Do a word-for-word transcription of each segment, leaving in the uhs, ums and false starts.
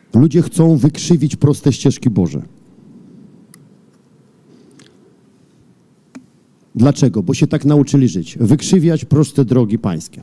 Ludzie chcą wykrzywić proste ścieżki Boże. Dlaczego? Bo się tak nauczyli żyć. Wykrzywiać proste drogi pańskie.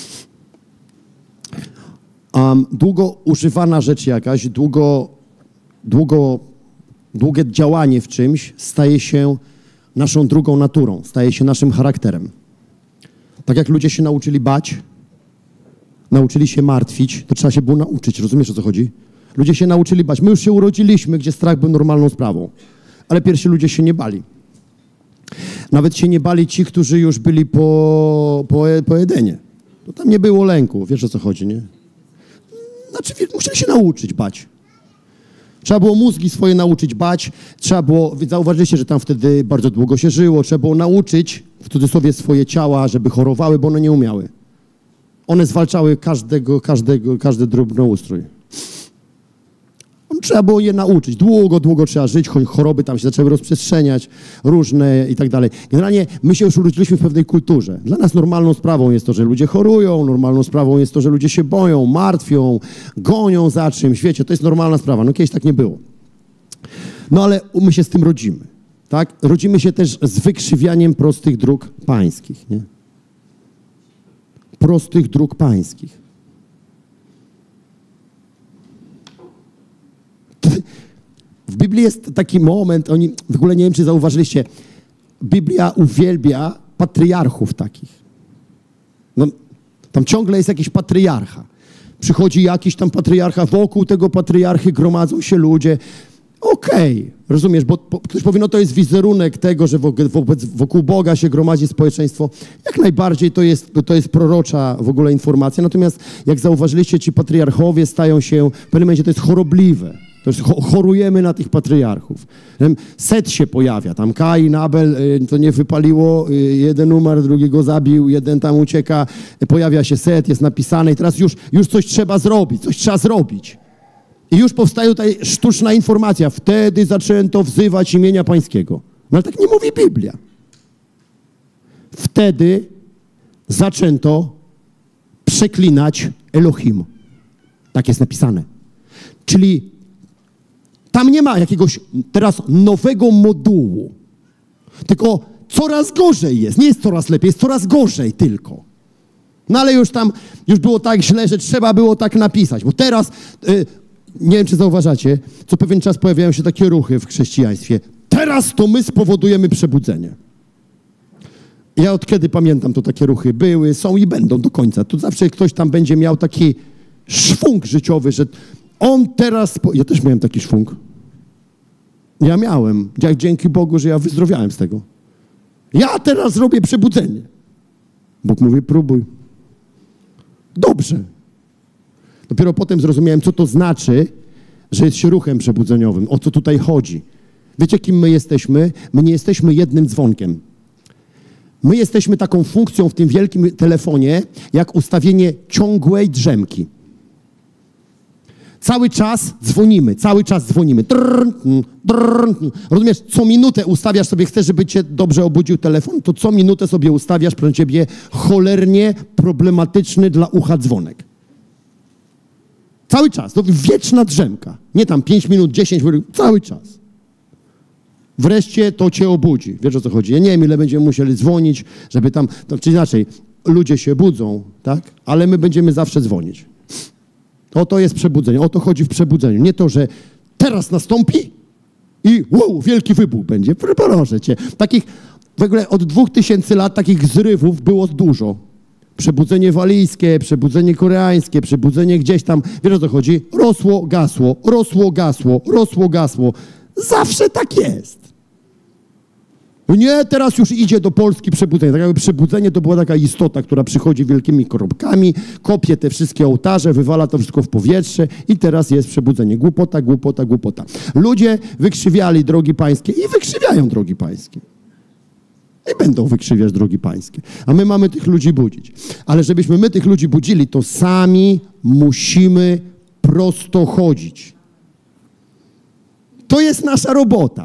Um, długo używana rzecz jakaś, długo, długo, długie działanie w czymś staje się naszą drugą naturą, staje się naszym charakterem. Tak jak ludzie się nauczyli bać, nauczyli się martwić, to trzeba się było nauczyć, rozumiesz, o co chodzi? Ludzie się nauczyli bać. My już się urodziliśmy, gdzie strach był normalną sprawą, ale pierwsi ludzie się nie bali. Nawet się nie bali ci, którzy już byli po, po, po Edenie. To tam nie było lęku, wiesz, o co chodzi, nie? Znaczy, musieli się nauczyć bać. Trzeba było mózgi swoje nauczyć bać, trzeba było, zauważyliście, że tam wtedy bardzo długo się żyło, trzeba było nauczyć, w cudzysłowie, swoje ciała, żeby chorowały, bo one nie umiały. One zwalczały każdego, każdego, każdy drobnoustrój. Trzeba było je nauczyć. Długo, długo trzeba żyć, choroby tam się zaczęły rozprzestrzeniać, różne i tak dalej. Generalnie my się już urodziliśmy w pewnej kulturze. Dla nas normalną sprawą jest to, że ludzie chorują, normalną sprawą jest to, że ludzie się boją, martwią, gonią za czymś. Wiecie, to jest normalna sprawa. No kiedyś tak nie było. No ale my się z tym rodzimy, tak? Rodzimy się też z wykrzywianiem prostych dróg pańskich, nie? Prostych dróg pańskich. W Biblii jest taki moment, oni, w ogóle nie wiem, czy zauważyliście, Biblia uwielbia patriarchów takich. No, tam ciągle jest jakiś patriarcha. Przychodzi jakiś tam patriarcha, wokół tego patriarchy gromadzą się ludzie. Okej, okay, rozumiesz, bo, bo ktoś powie, no to jest wizerunek tego, że wobec, wokół Boga się gromadzi społeczeństwo. Jak najbardziej to jest, to jest prorocza w ogóle informacja. Natomiast jak zauważyliście, ci patriarchowie stają się, w pewnym momencie to jest chorobliwe. To jest, chorujemy na tych patriarchów. Set się pojawia, tam Kain, Abel, to nie wypaliło, jeden umarł, drugiego zabił, jeden tam ucieka, pojawia się Set, jest napisane i teraz już, już coś trzeba zrobić, coś trzeba zrobić. I już powstaje tutaj sztuczna informacja. Wtedy zaczęto wzywać imienia Pańskiego. No ale tak nie mówi Biblia. Wtedy zaczęto przeklinać Elohim. Tak jest napisane. Czyli tam nie ma jakiegoś teraz nowego modułu. Tylko coraz gorzej jest. Nie jest coraz lepiej, jest coraz gorzej tylko. No ale już tam, już było tak źle, że trzeba było tak napisać. Bo teraz... Yy, nie wiem, czy zauważacie, co pewien czas pojawiają się takie ruchy w chrześcijaństwie. Teraz to my spowodujemy przebudzenie. Ja od kiedy pamiętam, to takie ruchy były, są i będą do końca. Tu zawsze ktoś tam będzie miał taki szwung życiowy, że on teraz... Ja też miałem taki szwung. Ja miałem. Dzięki Bogu, że ja wyzdrowiałem z tego. Ja teraz robię przebudzenie. Bóg mówi, próbuj. Dobrze. Dopiero potem zrozumiałem, co to znaczy, że jest się ruchem przebudzeniowym. O co tutaj chodzi? Wiecie, kim my jesteśmy? My nie jesteśmy jednym dzwonkiem. My jesteśmy taką funkcją w tym wielkim telefonie, jak ustawienie ciągłej drzemki. Cały czas dzwonimy, cały czas dzwonimy. Drrr, drrr. Rozumiesz, co minutę ustawiasz sobie, chcesz, żeby cię dobrze obudził telefon, to co minutę sobie ustawiasz, proszę ciebie, cholernie problematyczny dla ucha dzwonek. Cały czas, to wieczna drzemka. Nie tam pięć minut, dziesięć minut, cały czas. Wreszcie to cię obudzi. Wiesz, o co chodzi? Ja nie wiem, ile będziemy musieli dzwonić, żeby tam... To, czy inaczej, ludzie się budzą, tak? Ale my będziemy zawsze dzwonić. O to jest przebudzenie. O to chodzi w przebudzeniu. Nie to, że teraz nastąpi i wow, wielki wybuch będzie. Proszę cię. Takich, w ogóle od dwóch tysięcy lat takich zrywów było dużo. Przebudzenie walijskie, przebudzenie koreańskie, przebudzenie gdzieś tam. Wiesz, o co chodzi? Rosło, gasło, rosło, gasło, rosło, gasło. Zawsze tak jest. Nie, teraz już idzie do Polski przebudzenie. Tak jakby przebudzenie to była taka istota, która przychodzi wielkimi koробkami, kopie te wszystkie ołtarze, wywala to wszystko w powietrze i teraz jest przebudzenie. Głupota, głupota, głupota. Ludzie wykrzywiali drogi pańskie i wykrzywiają drogi pańskie. I będą wykrzywiać drogi pańskie. A my mamy tych ludzi budzić. Ale żebyśmy my tych ludzi budzili, to sami musimy prosto chodzić. To jest nasza robota.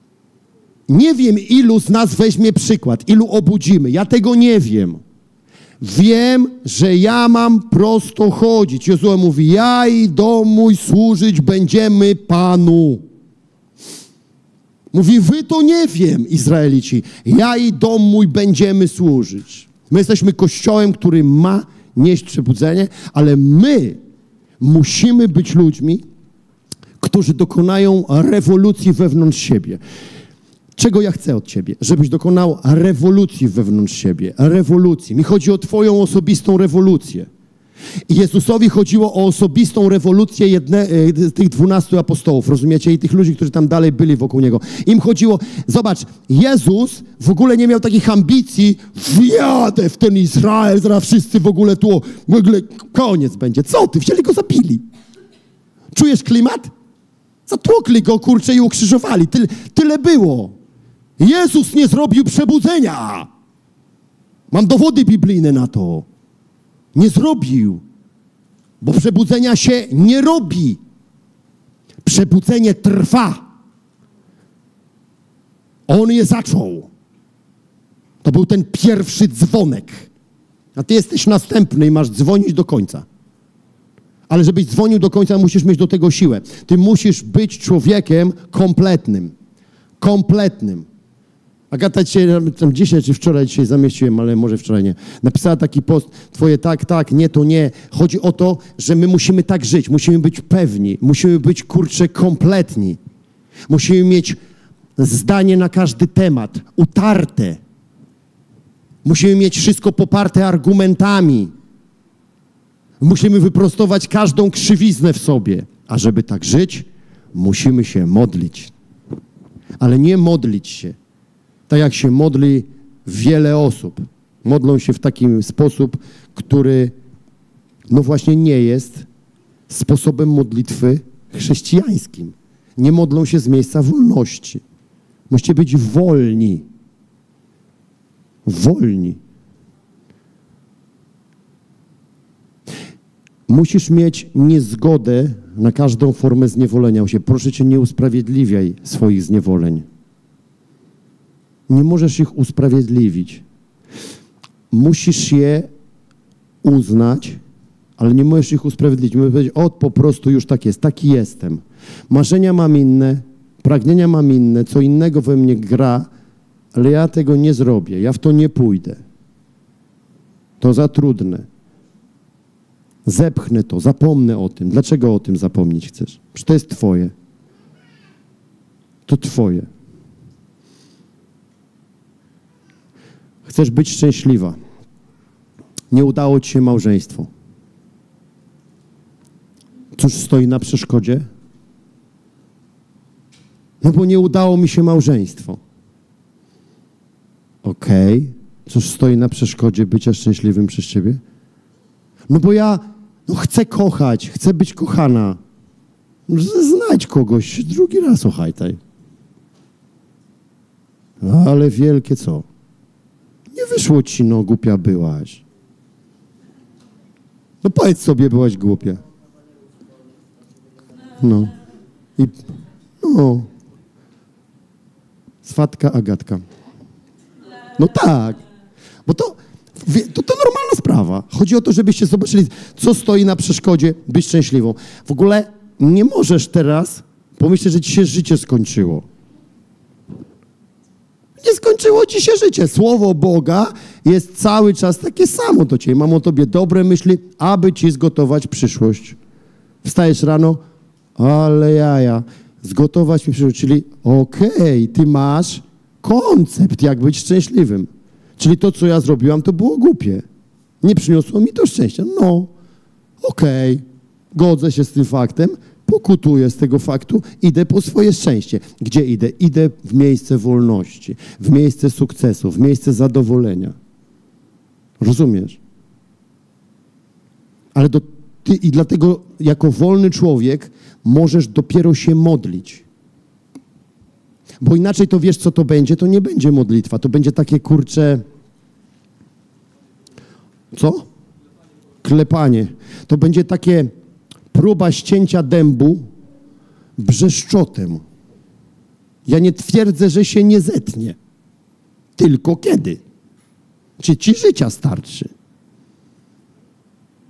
Nie wiem, ilu z nas weźmie przykład, ilu obudzimy. Ja tego nie wiem. Wiem, że ja mam prosto chodzić. Jozue mówi, ja i dom mój służyć będziemy Panu. Mówi, wy to nie wiem, Izraelici. Ja i dom mój będziemy służyć. My jesteśmy kościołem, który ma nieść przebudzenie, ale my musimy być ludźmi, którzy dokonają rewolucji wewnątrz siebie. Czego ja chcę od ciebie? Żebyś dokonał rewolucji wewnątrz siebie. Rewolucji. Mi chodzi o twoją osobistą rewolucję. I Jezusowi chodziło o osobistą rewolucję jedne, tych dwunastu apostołów, rozumiecie? I tych ludzi, którzy tam dalej byli wokół Niego. Im chodziło, zobacz, Jezus w ogóle nie miał takich ambicji, wjadę w ten Izrael, zaraz wszyscy w ogóle tu, w ogóle koniec będzie. Co ty? Wzięli go, zabili. Czujesz klimat? Zatłukli go, kurczę, i ukrzyżowali. Tyle, tyle było. Jezus nie zrobił przebudzenia. Mam dowody biblijne na to. Nie zrobił, bo przebudzenia się nie robi. Przebudzenie trwa. On je zaczął. To był ten pierwszy dzwonek. A ty jesteś następny i masz dzwonić do końca. Ale żebyś dzwonił do końca, musisz mieć do tego siłę. Ty musisz być człowiekiem kompletnym. Kompletnym. Agata dzisiaj, tam dzisiaj czy wczoraj dzisiaj zamieściłem, ale może wczoraj nie. Napisała taki post, twoje tak, tak, nie, to nie. Chodzi o to, że my musimy tak żyć, musimy być pewni, musimy być, kurczę, kompletni. Musimy mieć zdanie na każdy temat, utarte. Musimy mieć wszystko poparte argumentami. Musimy wyprostować każdą krzywiznę w sobie. A żeby tak żyć, musimy się modlić. Ale nie modlić się tak jak się modli wiele osób. Modlą się w taki sposób, który no właśnie nie jest sposobem modlitwy chrześcijańskim. Nie modlą się z miejsca wolności. Musicie być wolni. Wolni. Musisz mieć niezgodę na każdą formę zniewolenia się. Proszę cię, nie usprawiedliwiaj swoich zniewoleń. Nie możesz ich usprawiedliwić. Musisz je uznać, ale nie możesz ich usprawiedliwić. Możesz powiedzieć, o, po prostu już tak jest, taki jestem. Marzenia mam inne, pragnienia mam inne, co innego we mnie gra, ale ja tego nie zrobię, ja w to nie pójdę. To za trudne. Zepchnę to, zapomnę o tym. Dlaczego o tym zapomnieć chcesz? Przecież to jest twoje. To twoje. Chcesz być szczęśliwa. Nie udało ci się małżeństwo. Cóż stoi na przeszkodzie? No bo nie udało mi się małżeństwo. Okej. Okay. Cóż stoi na przeszkodzie bycia szczęśliwym przez ciebie? No bo ja no chcę kochać, chcę być kochana. Znajdź kogoś, drugi raz ochajtaj. Ale wielkie co? Nie wyszło ci, no głupia byłaś. No powiedz sobie, byłaś głupia. No. I, no. Swatka Agatka. No tak. Bo to, to, to normalna sprawa. Chodzi o to, żebyście zobaczyli, co stoi na przeszkodzie być szczęśliwą. W ogóle nie możesz teraz pomyśleć, że ci się życie skończyło. Nie skończyło ci się życie. Słowo Boga jest cały czas takie samo do ciebie. Mam o tobie dobre myśli, aby ci zgotować przyszłość. Wstajesz rano, ale jaja, zgotować mi przyszłość. Czyli okej, okay, ty masz koncept, jak być szczęśliwym. Czyli to, co ja zrobiłam, to było głupie. Nie przyniosło mi to szczęścia. No, okej, okay, godzę się z tym faktem, pokutuję z tego faktu, idę po swoje szczęście. Gdzie idę? Idę w miejsce wolności, w miejsce sukcesu, w miejsce zadowolenia. Rozumiesz? Ale do, ty, i dlatego jako wolny człowiek możesz dopiero się modlić. Bo inaczej to wiesz, co to będzie? To nie będzie modlitwa. To będzie takie, kurcze... Co? Klepanie. To będzie takie próba ścięcia dębu brzeszczotem. Ja nie twierdzę, że się nie zetnie. Tylko kiedy? Czy ci życia starczy?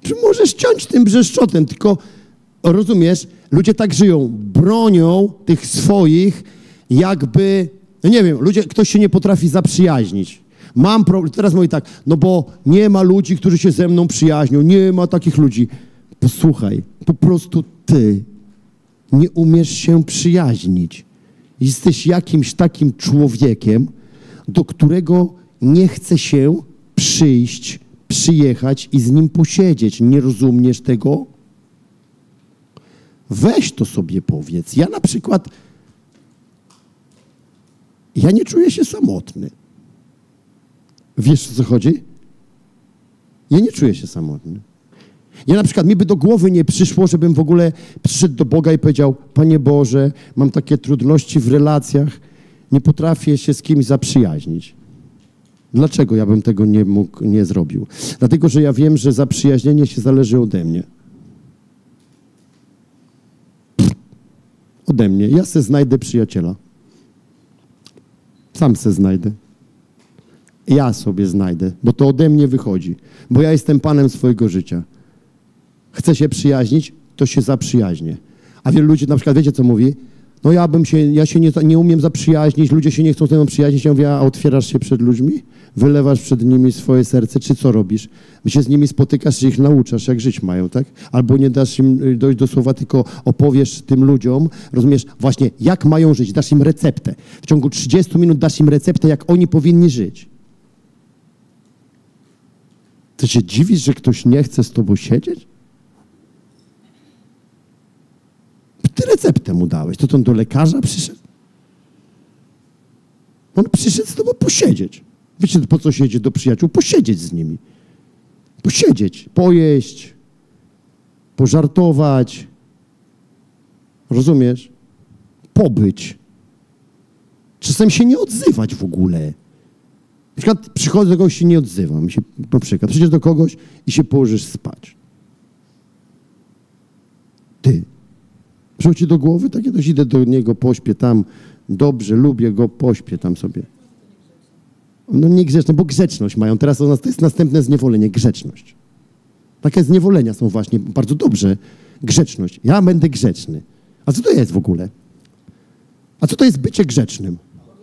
Czy możesz ciąć tym brzeszczotem, tylko rozumiesz, ludzie tak żyją, bronią tych swoich jakby, no nie wiem, ludzie, ktoś się nie potrafi zaprzyjaźnić. Mam problem, teraz mówię tak, no bo nie ma ludzi, którzy się ze mną przyjaźnią, nie ma takich ludzi. Posłuchaj, po prostu ty nie umiesz się przyjaźnić. Jesteś jakimś takim człowiekiem, do którego nie chce się przyjść, przyjechać i z nim posiedzieć. Nie rozumiesz tego? Weź to sobie powiedz. Ja na przykład, ja nie czuję się samotny. Wiesz, o co chodzi? Ja nie czuję się samotny. Ja na przykład, mi by do głowy nie przyszło, żebym w ogóle przyszedł do Boga i powiedział, Panie Boże, mam takie trudności w relacjach, nie potrafię się z kimś zaprzyjaźnić. Dlaczego ja bym tego nie mógł, nie zrobił? Dlatego, że ja wiem, że zaprzyjaźnienie się zależy ode mnie. Ode mnie. Ja se znajdę przyjaciela. Sam se znajdę. Ja sobie znajdę, bo to ode mnie wychodzi. Bo ja jestem panem swojego życia. Chcę się przyjaźnić, to się zaprzyjaźnię. A wielu ludzi na przykład, wiecie co mówi? No ja bym się, ja się nie, nie umiem zaprzyjaźnić, ludzie się nie chcą ze mną przyjaźnić. Ja mówię, a otwierasz się przed ludźmi? Wylewasz przed nimi swoje serce, czy co robisz? Wy się z nimi spotykasz, czy ich nauczasz, jak żyć mają, tak? Albo nie dasz im dojść do słowa, tylko opowiesz tym ludziom, rozumiesz, właśnie jak mają żyć, dasz im receptę. W ciągu trzydziestu minut dasz im receptę, jak oni powinni żyć. Ty się dziwisz, że ktoś nie chce z tobą siedzieć? Ty receptę mu dałeś. To on do lekarza przyszedł? On przyszedł z tobą posiedzieć. Wiecie, po co się idzie do przyjaciół? Posiedzieć z nimi. Posiedzieć, pojeść, pożartować. Rozumiesz? Pobyć. Czasem się nie odzywać w ogóle. Na przykład przychodzę do kogoś i nie odzywam się. Na przykład przyjdziesz do kogoś i się położysz spać. Ty. Przychodzi ci do głowy? Tak, ja też idę do niego, pośpię tam. Dobrze, lubię go, pośpię tam sobie. No niegrzeczne, bo grzeczność mają. Teraz to jest następne zniewolenie, grzeczność. Takie zniewolenia są właśnie bardzo dobrze. Grzeczność. Ja będę grzeczny. A co to jest w ogóle? A co to jest bycie grzecznym?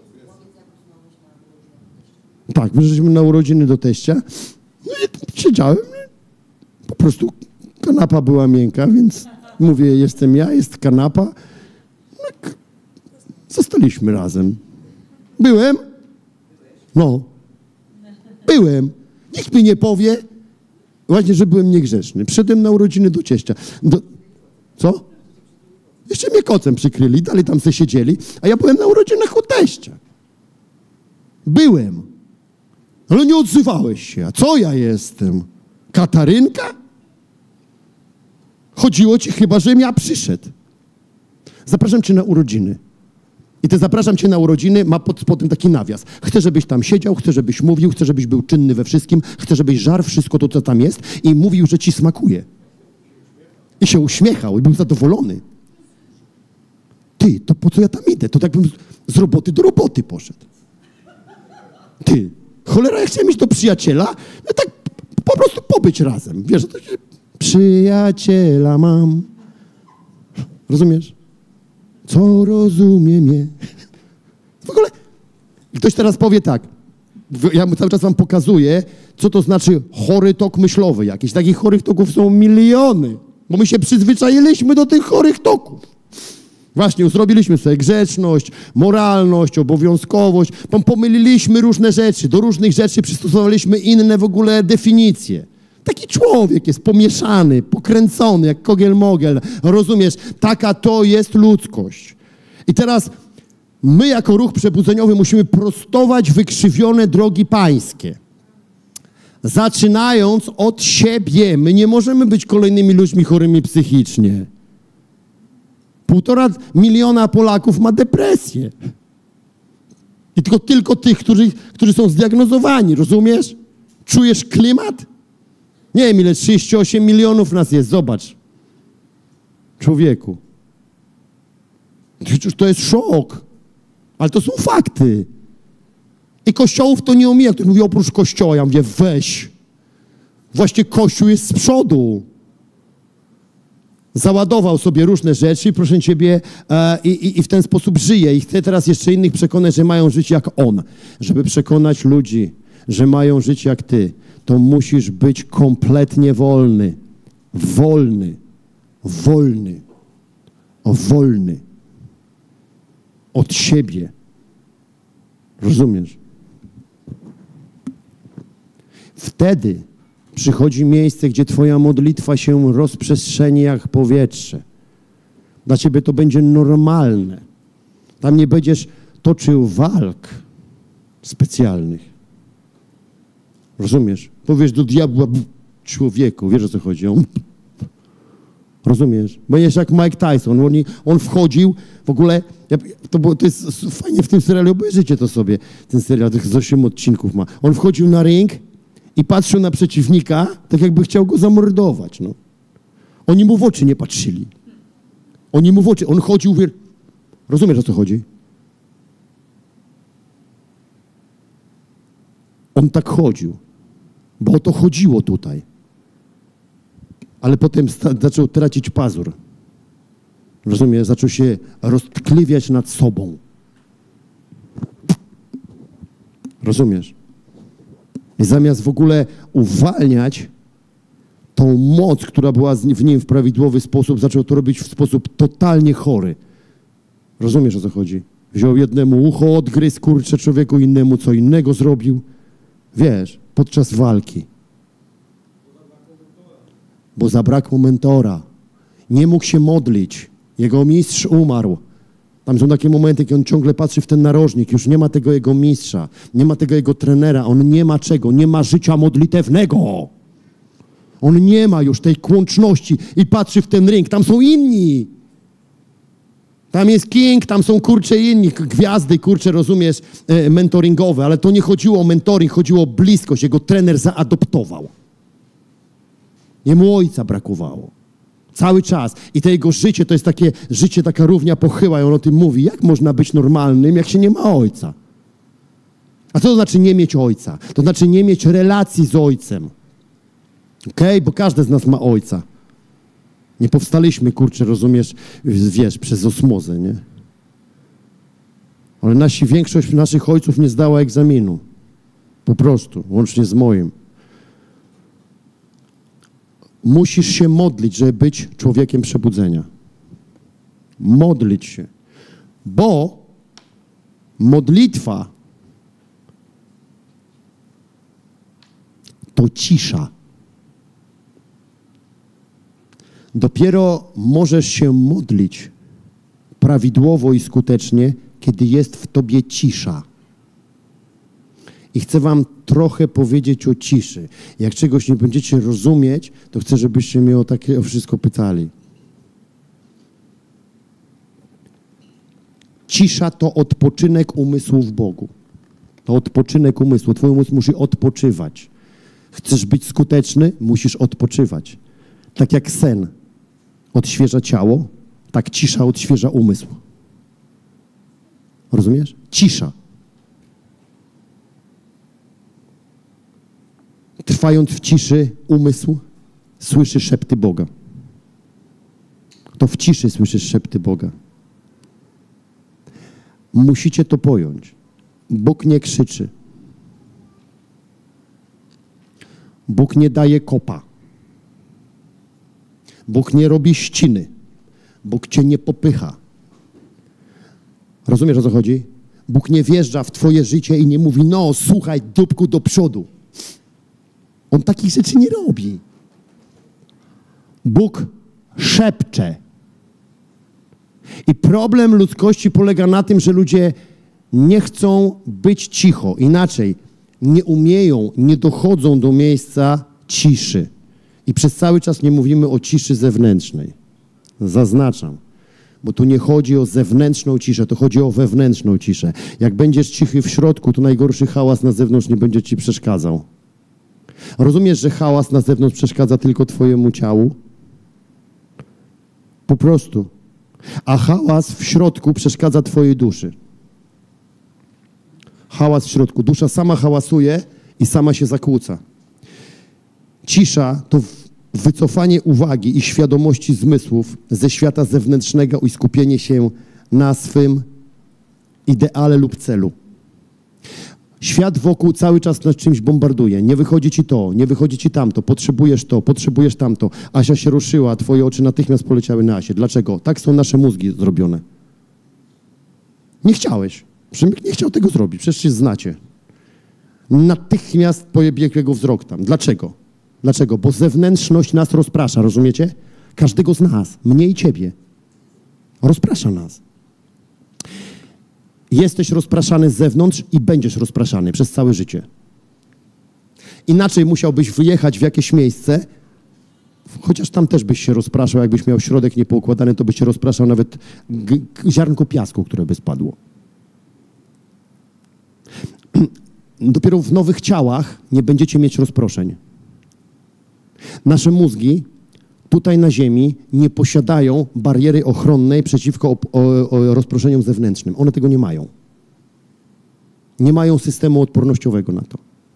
Tak, wyszliśmy na urodziny do teścia. No i siedziałem. Po prostu kanapa była miękka, więc mówię, jestem ja, jest kanapa. No, zostaliśmy razem. Byłem? No. Byłem. Nikt mi nie powie, właśnie, że byłem niegrzeczny. Przyszedłem na urodziny do cieścia. Do... Co? Jeszcze mnie kocem przykryli, dalej tam se siedzieli, a ja byłem na urodzinach u teścia. Byłem. Ale nie odzywałeś się. A co ja jestem? Katarynka? Chodziło ci chyba, żebym ja przyszedł. Zapraszam cię na urodziny. I te zapraszam cię na urodziny ma pod spodem taki nawias. Chcę, żebyś tam siedział, chcę, żebyś mówił, chcę, żebyś był czynny we wszystkim, chcę, żebyś żarł wszystko to, co tam jest i mówił, że ci smakuje. I się uśmiechał i był zadowolony. Ty, to po co ja tam idę? To tak bym z roboty do roboty poszedł. Ty, cholera, ja chciałem iść do przyjaciela, no tak po prostu pobyć razem. Wiesz, to się... Przyjaciela mam. Rozumiesz? Co rozumie mnie? W ogóle ktoś teraz powie tak, ja cały czas wam pokazuję, co to znaczy chory tok myślowy jakiś. Takich chorych toków są miliony, bo my się przyzwyczailiśmy do tych chorych toków. Właśnie, zrobiliśmy sobie grzeczność, moralność, obowiązkowość, pomyliliśmy różne rzeczy, do różnych rzeczy przystosowaliśmy inne w ogóle definicje. Taki człowiek jest pomieszany, pokręcony, jak kogiel-mogel. Rozumiesz? Taka to jest ludzkość. I teraz my jako ruch przebudzeniowy musimy prostować wykrzywione drogi pańskie. Zaczynając od siebie. My nie możemy być kolejnymi ludźmi chorymi psychicznie. Półtora miliona Polaków ma depresję. I tylko, tylko tych, którzy, którzy są zdiagnozowani. Rozumiesz? Czujesz klimat? Nie wiem, ile, trzydzieści osiem milionów nas jest, zobacz. Człowieku. To jest szok. Ale to są fakty. I kościołów to nie omija. Ktoś mówi, oprócz kościoła. Ja mówię, weź. Właśnie Kościół jest z przodu. Załadował sobie różne rzeczy, proszę Ciebie, e, i, i w ten sposób żyje. I chce teraz jeszcze innych przekonać, że mają żyć jak On. Żeby przekonać ludzi, że mają żyć jak Ty, to musisz być kompletnie wolny. Wolny. Wolny. O, wolny. Od siebie. Rozumiesz? Wtedy przychodzi miejsce, gdzie Twoja modlitwa się rozprzestrzeni jak powietrze. Dla Ciebie to będzie normalne. Tam nie będziesz toczył walk specjalnych. Rozumiesz? Powiesz do diabła, człowieku, wiesz o co chodzi? On... Rozumiesz? Będziesz jak Mike Tyson. On, on wchodził, w ogóle, to, było, to jest fajnie w tym serialu, obejrzyjcie to sobie. Ten serial tych z osiem odcinków ma. On wchodził na ring i patrzył na przeciwnika, tak jakby chciał go zamordować. No. Oni mu w oczy nie patrzyli. Oni mu w oczy. On chodził, wie... Rozumiesz, o co chodzi? On tak chodził, bo o to chodziło tutaj. Ale potem zaczął tracić pazur. Rozumiesz? Zaczął się roztkliwiać nad sobą. Rozumiesz? I zamiast w ogóle uwalniać tą moc, która była w nim w prawidłowy sposób, zaczął to robić w sposób totalnie chory. Rozumiesz, o co chodzi? Wziął jednemu ucho, odgryzł, kurczę, człowieku, innemu co innego zrobił. Wiesz, podczas walki. Bo zabrakło mentora. Nie mógł się modlić. Jego mistrz umarł. Tam są takie momenty, kiedy on ciągle patrzy w ten narożnik. Już nie ma tego jego mistrza. Nie ma tego jego trenera. On nie ma czego. Nie ma życia modlitewnego. On nie ma już tej kłączności i patrzy w ten ring. Tam są inni. Tam jest king, tam są, kurcze, inni. Gwiazdy, kurcze, rozumiesz, e, mentoringowe. Ale to nie chodziło o mentoring, chodziło o bliskość. Jego trener zaadoptował. Jemu ojca brakowało. Cały czas. I to jego życie to jest takie życie, taka równia pochyła. I on o tym mówi. Jak można być normalnym, jak się nie ma ojca? A co to znaczy nie mieć ojca? To znaczy nie mieć relacji z ojcem. Okej? Okay? Bo każdy z nas ma ojca. Nie powstaliśmy, kurczę, rozumiesz, wiesz, przez osmozę, nie? Ale nasi, większość naszych ojców nie zdała egzaminu. Po prostu. Łącznie z moim. Musisz się modlić, żeby być człowiekiem przebudzenia. Modlić się. Bo modlitwa to cisza. Dopiero możesz się modlić prawidłowo i skutecznie, kiedy jest w tobie cisza. I chcę wam trochę powiedzieć o ciszy. Jak czegoś nie będziecie rozumieć, to chcę, żebyście mnie o takie o wszystko pytali. Cisza to odpoczynek umysłu w Bogu. To odpoczynek umysłu. Twój umysł musi odpoczywać. Chcesz być skuteczny? Musisz odpoczywać. Tak jak sen odświeża ciało, tak cisza odświeża umysł. Rozumiesz? Cisza. Trwając w ciszy umysł, słyszy szepty Boga. To w ciszy słyszysz szepty Boga. Musicie to pojąć. Bóg nie krzyczy. Bóg nie daje kopa. Bóg nie robi ściny. Bóg cię nie popycha. Rozumiesz, o co chodzi? Bóg nie wjeżdża w twoje życie i nie mówi, no słuchaj, dupku, do przodu. On takich rzeczy nie robi. Bóg szepcze. I problem ludzkości polega na tym, że ludzie nie chcą być cicho. Inaczej, nie umieją, nie dochodzą do miejsca ciszy. I przez cały czas nie mówimy o ciszy zewnętrznej. Zaznaczam. Bo tu nie chodzi o zewnętrzną ciszę, to chodzi o wewnętrzną ciszę. Jak będziesz cichy w środku, to najgorszy hałas na zewnątrz nie będzie ci przeszkadzał. Rozumiesz, że hałas na zewnątrz przeszkadza tylko twojemu ciału? Po prostu. A hałas w środku przeszkadza twojej duszy. Hałas w środku. Dusza sama hałasuje i sama się zakłóca. Cisza to wycofanie uwagi i świadomości zmysłów ze świata zewnętrznego i skupienie się na swym ideale lub celu. Świat wokół cały czas nas czymś bombarduje. Nie wychodzi ci to, nie wychodzi ci tamto, potrzebujesz to, potrzebujesz tamto. Asia się ruszyła, twoje oczy natychmiast poleciały na Asię. Dlaczego? Tak są nasze mózgi zrobione. Nie chciałeś. Przemek nie chciał tego zrobić, przecież się znacie. Natychmiast pobiegł jego wzrok tam. Dlaczego? Dlaczego? Bo zewnętrzność nas rozprasza, rozumiecie? Każdego z nas, mnie i ciebie. Rozprasza nas. Jesteś rozpraszany z zewnątrz i będziesz rozpraszany przez całe życie. Inaczej musiałbyś wyjechać w jakieś miejsce, chociaż tam też byś się rozpraszał, jakbyś miał środek niepoukładany, to byś się rozpraszał nawet ziarnko piasku, które by spadło. Dopiero w nowych ciałach nie będziecie mieć rozproszeń. Nasze mózgi tutaj na Ziemi nie posiadają bariery ochronnej przeciwko o, o, o rozproszeniom zewnętrznym. One tego nie mają. Nie mają systemu odpornościowego na to.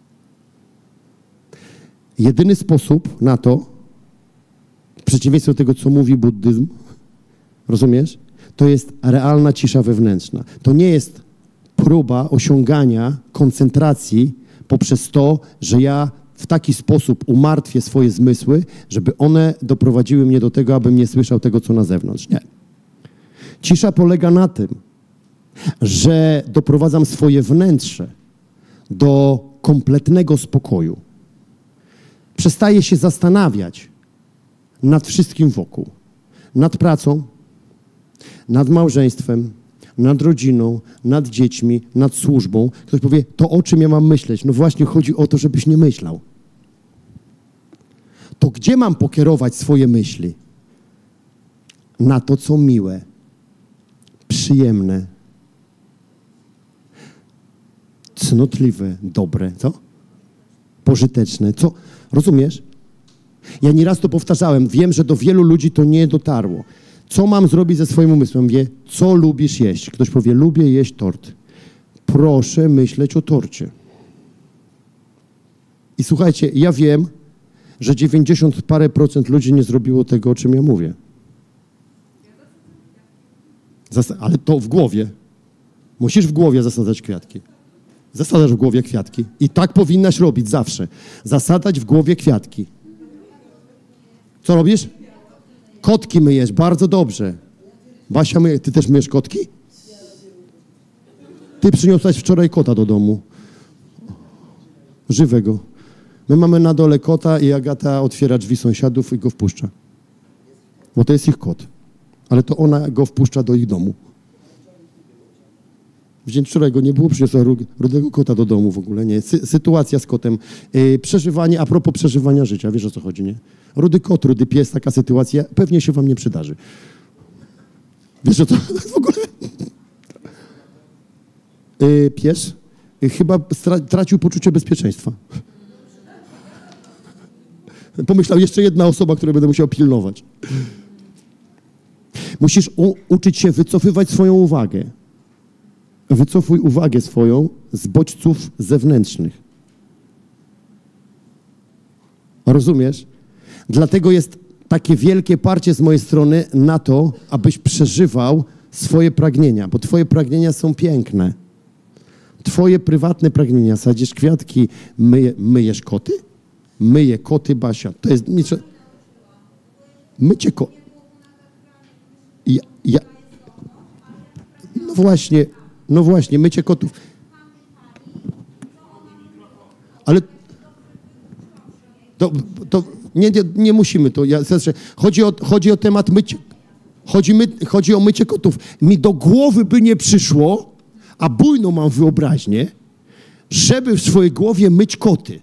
Jedyny sposób na to, w przeciwieństwie do tego, co mówi buddyzm, rozumiesz? To jest realna cisza wewnętrzna. To nie jest próba osiągania koncentracji poprzez to, że ja w taki sposób umartwię swoje zmysły, żeby one doprowadziły mnie do tego, abym nie słyszał tego, co na zewnątrz. Nie. Cisza polega na tym, że doprowadzam swoje wnętrze do kompletnego spokoju. Przestaję się zastanawiać nad wszystkim wokół. Nad pracą, nad małżeństwem, nad rodziną, nad dziećmi, nad służbą. Ktoś powie, to o czym ja mam myśleć? No właśnie chodzi o to, żebyś nie myślał. To gdzie mam pokierować swoje myśli? Na to, co miłe, przyjemne, cnotliwe, dobre, co? Pożyteczne, co? Rozumiesz? Ja nieraz to powtarzałem, wiem, że do wielu ludzi to nie dotarło. Co mam zrobić ze swoim umysłem? Wie, co lubisz jeść? Ktoś powie, lubię jeść tort. Proszę myśleć o torcie. I słuchajcie, ja wiem, że dziewięćdziesiąt parę procent ludzi nie zrobiło tego, o czym ja mówię. Zas ale to w głowie. Musisz w głowie zasadzać kwiatki. Zasadzasz w głowie kwiatki. I tak powinnaś robić zawsze. Zasadzać w głowie kwiatki. Co robisz? Kotki myjesz, bardzo dobrze. Basia myje, ty też myjesz kotki? Ty przyniosłaś wczoraj kota do domu. Żywego. My mamy na dole kota i Agata otwiera drzwi sąsiadów i go wpuszcza. Bo to jest ich kot. Ale to ona go wpuszcza do ich domu. Wczoraj go nie było, przyniosła rudego kota do domu w ogóle, nie. Sy sytuacja z kotem. Yy, przeżywanie, a propos przeżywania życia, wiesz o co chodzi, nie? Rudy kot, rudy pies, taka sytuacja pewnie się wam nie przydarzy. Wiesz o co w ogóle? Yy, pies yy, chyba tracił poczucie bezpieczeństwa. Pomyślał, jeszcze jedna osoba, której będę musiał pilnować. Musisz uczyć się wycofywać swoją uwagę. Wycofuj uwagę swoją z bodźców zewnętrznych. Rozumiesz? Dlatego jest takie wielkie parcie z mojej strony na to, abyś przeżywał swoje pragnienia, bo twoje pragnienia są piękne. Twoje prywatne pragnienia. Sadzisz kwiatki, myje, myjesz koty? Myję koty, Basia. To jest... Mycie ko... Ja, ja... No właśnie... No właśnie, mycie kotów. Ale to, to nie, nie, nie musimy to. Ja, chodzi, o, chodzi o temat mycia. Chodzi, my, chodzi o mycie kotów. Mi do głowy by nie przyszło, a bujną mam wyobraźnię, żeby w swojej głowie myć koty.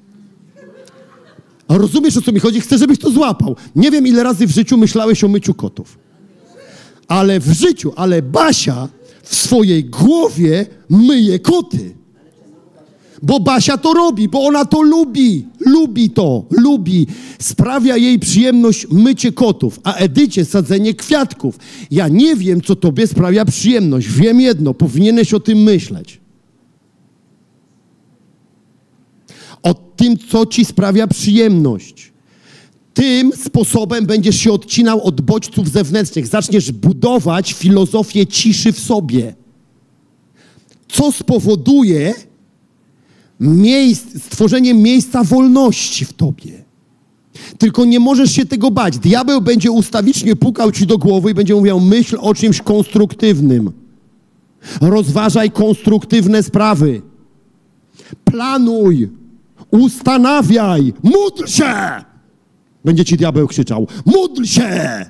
A rozumiesz, o co mi chodzi? Chcę, żebyś to złapał. Nie wiem, ile razy w życiu myślałeś o myciu kotów. Ale w życiu, ale Basia w swojej głowie myje koty. Bo Basia to robi, bo ona to lubi. Lubi to, lubi. Sprawia jej przyjemność mycie kotów, a Edycie sadzenie kwiatków. Ja nie wiem, co tobie sprawia przyjemność. Wiem jedno, powinieneś o tym myśleć. od tym, co ci sprawia przyjemność. Tym sposobem będziesz się odcinał od bodźców zewnętrznych. Zaczniesz budować filozofię ciszy w sobie. Co spowoduje miejsc, stworzenie miejsca wolności w tobie. Tylko nie możesz się tego bać. Diabeł będzie ustawicznie pukał ci do głowy i będzie mówił, myśl o czymś konstruktywnym. Rozważaj konstruktywne sprawy. Planuj. Ustanawiaj. Módl się. Będzie ci diabeł krzyczał. Módl się.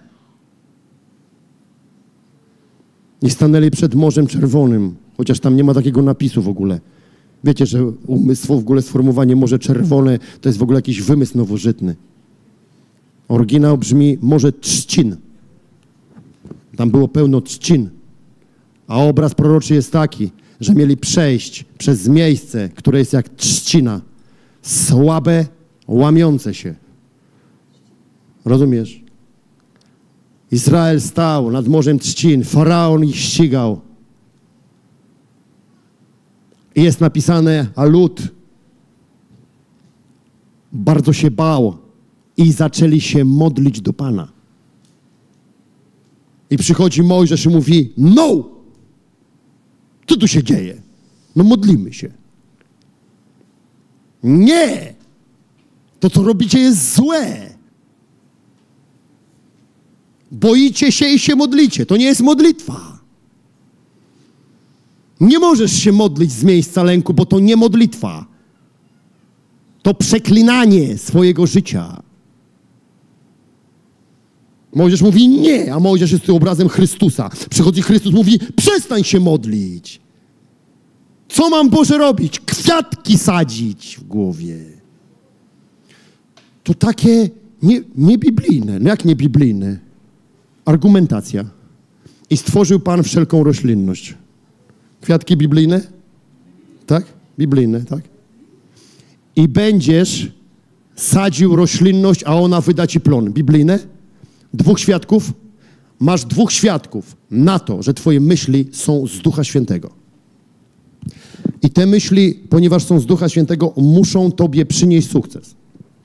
I stanęli przed Morzem Czerwonym. Chociaż tam nie ma takiego napisu w ogóle. Wiecie, że umysłowo w ogóle sformułowanie Morze Czerwone to jest w ogóle jakiś wymysł nowożytny. Oryginał brzmi Morze Trzcin. Tam było pełno trzcin. A obraz proroczy jest taki, że mieli przejść przez miejsce, które jest jak trzcina. Słabe, łamiące się. Rozumiesz? Izrael stał nad Morzem Trzcin. Faraon ich ścigał. I jest napisane, a lud bardzo się bał i zaczęli się modlić do Pana. I przychodzi Mojżesz i mówi, no! Co tu się dzieje? No modlimy się. Nie! To, co robicie, jest złe. Boicie się i się modlicie. To nie jest modlitwa. Nie możesz się modlić z miejsca lęku, bo to nie modlitwa. To przeklinanie swojego życia. Mojżesz mówi nie, a Mojżesz jest tu obrazem Chrystusa. Przychodzi Chrystus, mówi przestań się modlić. Co mam, Boże, robić? Kwiatki sadzić w głowie. To takie nie, niebiblijne. No jak niebiblijne? Argumentacja. I stworzył Pan wszelką roślinność. Kwiatki biblijne? Tak? Biblijne, tak? I będziesz sadził roślinność, a ona wyda ci plon. Biblijne? Dwóch świadków? Masz dwóch świadków na to, że twoje myśli są z Ducha Świętego. I te myśli, ponieważ są z Ducha Świętego, muszą tobie przynieść sukces.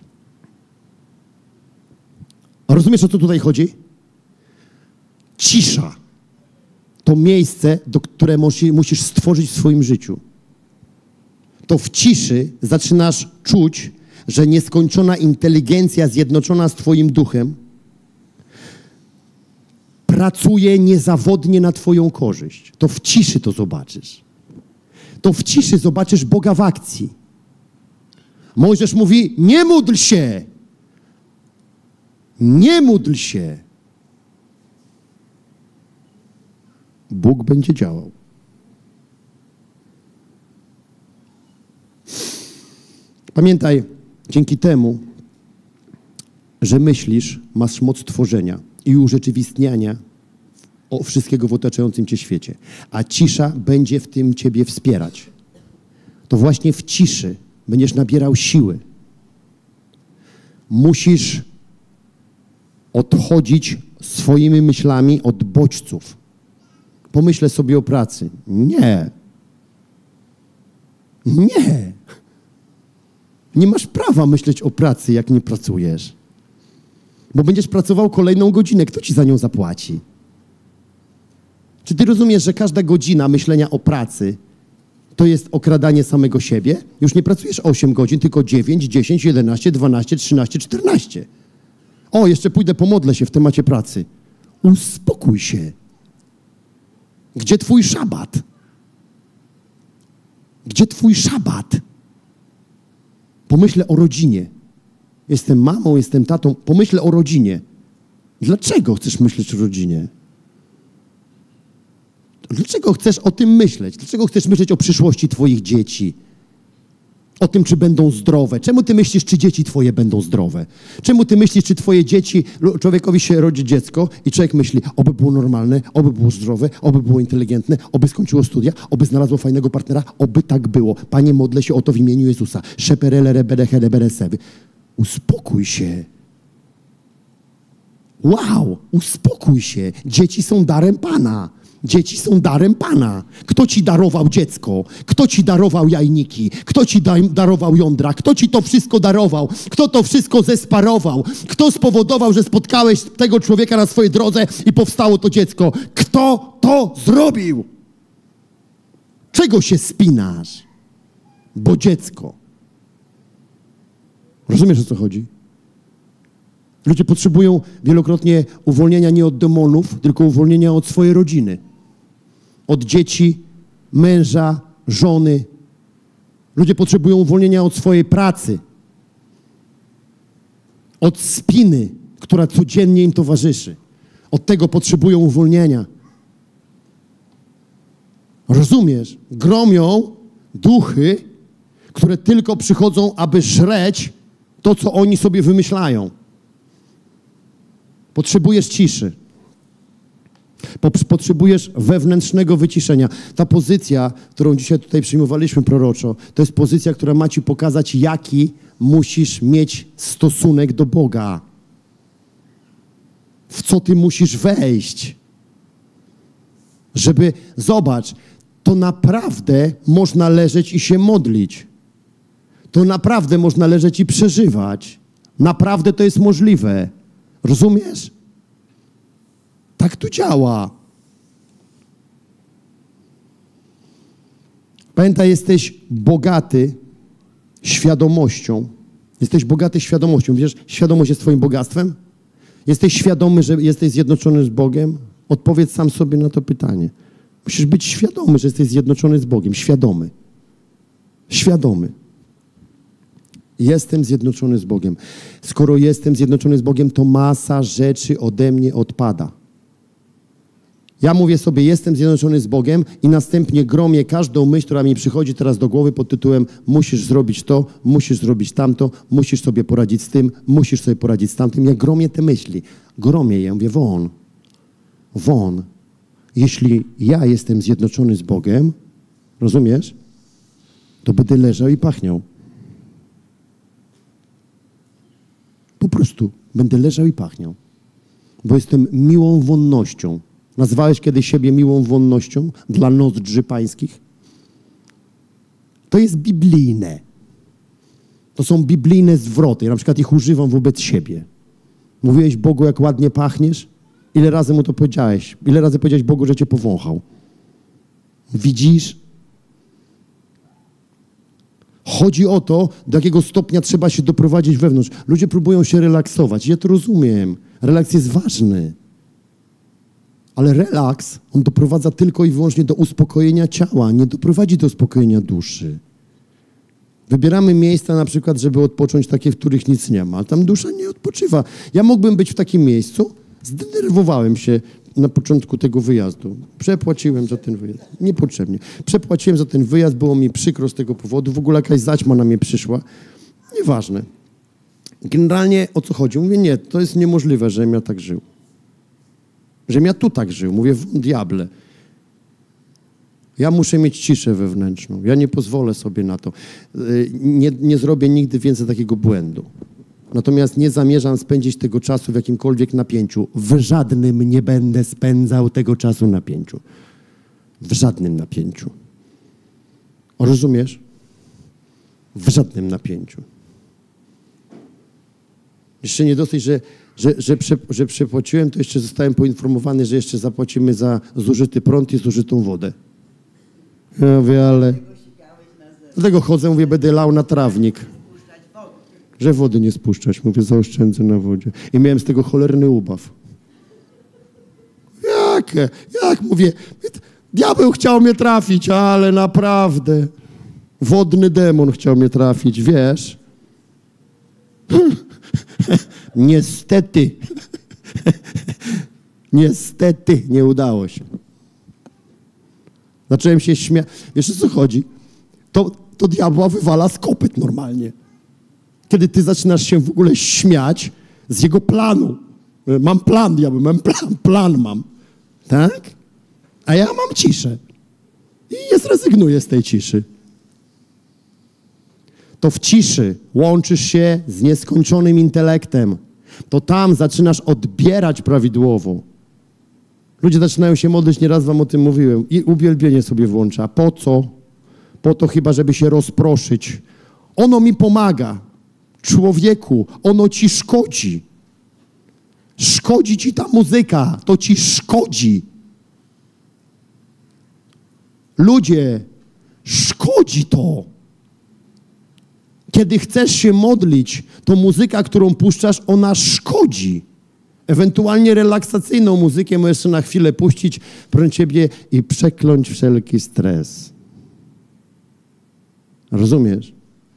A rozumiesz, o co tutaj chodzi? Cisza to miejsce, do które musisz stworzyć w swoim życiu. To w ciszy zaczynasz czuć, że nieskończona inteligencja zjednoczona z twoim duchem pracuje niezawodnie na twoją korzyść. To w ciszy to zobaczysz. To w ciszy zobaczysz Boga w akcji. Mojżesz mówi, nie módl się. Nie módl się. Bóg będzie działał. Pamiętaj, dzięki temu, że myślisz, masz moc tworzenia i urzeczywistniania o wszystkiego w otaczającym cię świecie, a cisza będzie w tym ciebie wspierać. To właśnie w ciszy będziesz nabierał siły. Musisz odchodzić swoimi myślami od bodźców. Pomyślę sobie o pracy. Nie. Nie. Nie masz prawa myśleć o pracy, jak nie pracujesz. Bo będziesz pracował kolejną godzinę. Kto ci za nią zapłaci? Czy ty rozumiesz, że każda godzina myślenia o pracy to jest okradanie samego siebie? Już nie pracujesz osiem godzin, tylko dziewięć, dziesięć, jedenaście, dwanaście, trzynaście, czternaście. O, jeszcze pójdę, pomodlę się w temacie pracy. Uspokój się. Gdzie twój szabat? Gdzie twój szabat? Pomyślę o rodzinie. Jestem mamą, jestem tatą. Pomyślę o rodzinie. Dlaczego chcesz myśleć o rodzinie? Dlaczego chcesz o tym myśleć? Dlaczego chcesz myśleć o przyszłości twoich dzieci? O tym, czy będą zdrowe. Czemu ty myślisz, czy dzieci twoje będą zdrowe? Czemu ty myślisz, czy twoje dzieci, człowiekowi się rodzi dziecko i człowiek myśli, oby było normalne, oby było zdrowe, oby było inteligentne, oby skończyło studia, oby znalazło fajnego partnera, oby tak było. Panie, modlę się o to w imieniu Jezusa. Uspokój się. Wow, uspokój się. Dzieci są darem Pana. Dzieci są darem Pana. Kto ci darował dziecko? Kto ci darował jajniki? Kto ci da darował jądra? Kto ci to wszystko darował? Kto to wszystko zesparował? Kto spowodował, że spotkałeś tego człowieka na swojej drodze i powstało to dziecko? Kto to zrobił? Czego się spinasz? Bo dziecko. Rozumiesz, o co chodzi? Ludzie potrzebują wielokrotnie uwolnienia nie od demonów, tylko uwolnienia od swojej rodziny. Od dzieci, męża, żony. Ludzie potrzebują uwolnienia od swojej pracy. Od spiny, która codziennie im towarzyszy. Od tego potrzebują uwolnienia. Rozumiesz? Gromią duchy, które tylko przychodzą, aby żreć to, co oni sobie wymyślają. Potrzebujesz ciszy. Potrzebujesz wewnętrznego wyciszenia. Ta pozycja, którą dzisiaj tutaj przyjmowaliśmy proroczo, to jest pozycja, która ma ci pokazać, jaki musisz mieć stosunek do Boga. W co ty musisz wejść. Żeby, zobacz, to naprawdę można leżeć i się modlić. To naprawdę można leżeć i przeżywać. Naprawdę to jest możliwe. Rozumiesz? Tak to działa. Pamiętaj, jesteś bogaty świadomością. Jesteś bogaty świadomością. Wiesz, świadomość jest twoim bogactwem? Jesteś świadomy, że jesteś zjednoczony z Bogiem? Odpowiedz sam sobie na to pytanie. Musisz być świadomy, że jesteś zjednoczony z Bogiem. Świadomy. Świadomy. Jestem zjednoczony z Bogiem. Skoro jestem zjednoczony z Bogiem, to masa rzeczy ode mnie odpada. Ja mówię sobie, jestem zjednoczony z Bogiem i następnie gromię każdą myśl, która mi przychodzi teraz do głowy pod tytułem musisz zrobić to, musisz zrobić tamto, musisz sobie poradzić z tym, musisz sobie poradzić z tamtym. Ja gromię te myśli. Gromię je. Ja mówię, won, won. Jeśli ja jestem zjednoczony z Bogiem, rozumiesz, to będę leżał i pachniał. Po prostu będę leżał i pachniał. Bo jestem miłą wonnością. Nazwałeś kiedyś siebie miłą wonnością dla nozdrzy pańskich? To jest biblijne. To są biblijne zwroty. Ja na przykład ich używam wobec siebie. Mówiłeś Bogu, jak ładnie pachniesz? Ile razy mu to powiedziałeś? Ile razy powiedziałeś Bogu, że cię powąchał? Widzisz? Chodzi o to, do jakiego stopnia trzeba się doprowadzić wewnątrz. Ludzie próbują się relaksować. Ja to rozumiem. Relaks jest ważny. Ale relaks, on doprowadza tylko i wyłącznie do uspokojenia ciała, nie doprowadzi do uspokojenia duszy. Wybieramy miejsca na przykład, żeby odpocząć takie, w których nic nie ma, ale tam dusza nie odpoczywa. Ja mógłbym być w takim miejscu, zdenerwowałem się na początku tego wyjazdu. Przepłaciłem za ten wyjazd. Niepotrzebnie. Przepłaciłem za ten wyjazd, było mi przykro z tego powodu, w ogóle jakaś zaćma na mnie przyszła. Nieważne. Generalnie o co chodzi? Mówię, nie, to jest niemożliwe, żebym ja tak żył. Żebym ja tu tak żył. Mówię, diable. Ja muszę mieć ciszę wewnętrzną. Ja nie pozwolę sobie na to. Nie, nie zrobię nigdy więcej takiego błędu. Natomiast nie zamierzam spędzić tego czasu w jakimkolwiek napięciu. W żadnym nie będę spędzał tego czasu w napięciu. W żadnym napięciu. Rozumiesz? W żadnym napięciu. Jeszcze nie dosyć, że, że, że, prze, że przepłaciłem, to jeszcze zostałem poinformowany, że jeszcze zapłacimy za zużyty prąd i zużytą wodę. Ja mówię, ale... Dlatego chodzę, mówię, będę lał na trawnik. Że wody nie spuszczać. Mówię, zaoszczędzę na wodzie. I miałem z tego cholerny ubaw. Jak? Jak? Mówię, diabeł chciał mnie trafić, ale naprawdę. Wodny demon chciał mnie trafić, wiesz? Niestety. Niestety nie udało się. Zacząłem się śmiać. Wiesz, o co chodzi? To, to diabła wywala z kopyt normalnie. Kiedy ty zaczynasz się w ogóle śmiać z jego planu. Mam plan, diabeł, mam plan, plan mam. Tak? A ja mam ciszę. I nie zrezygnuję z tej ciszy. To w ciszy łączysz się z nieskończonym intelektem. To tam zaczynasz odbierać prawidłowo. Ludzie zaczynają się modlić, nieraz wam o tym mówiłem. I uwielbienie sobie włącza. Po co? Po to chyba, żeby się rozproszyć. Ono mi pomaga. Człowieku, ono ci szkodzi. Szkodzi ci ta muzyka. To ci szkodzi. Ludzie, szkodzi to. Kiedy chcesz się modlić, to muzyka, którą puszczasz, ona szkodzi. Ewentualnie relaksacyjną muzykę możesz jeszcze na chwilę puścić, proszę ciebie, i przekląć wszelki stres. Rozumiesz?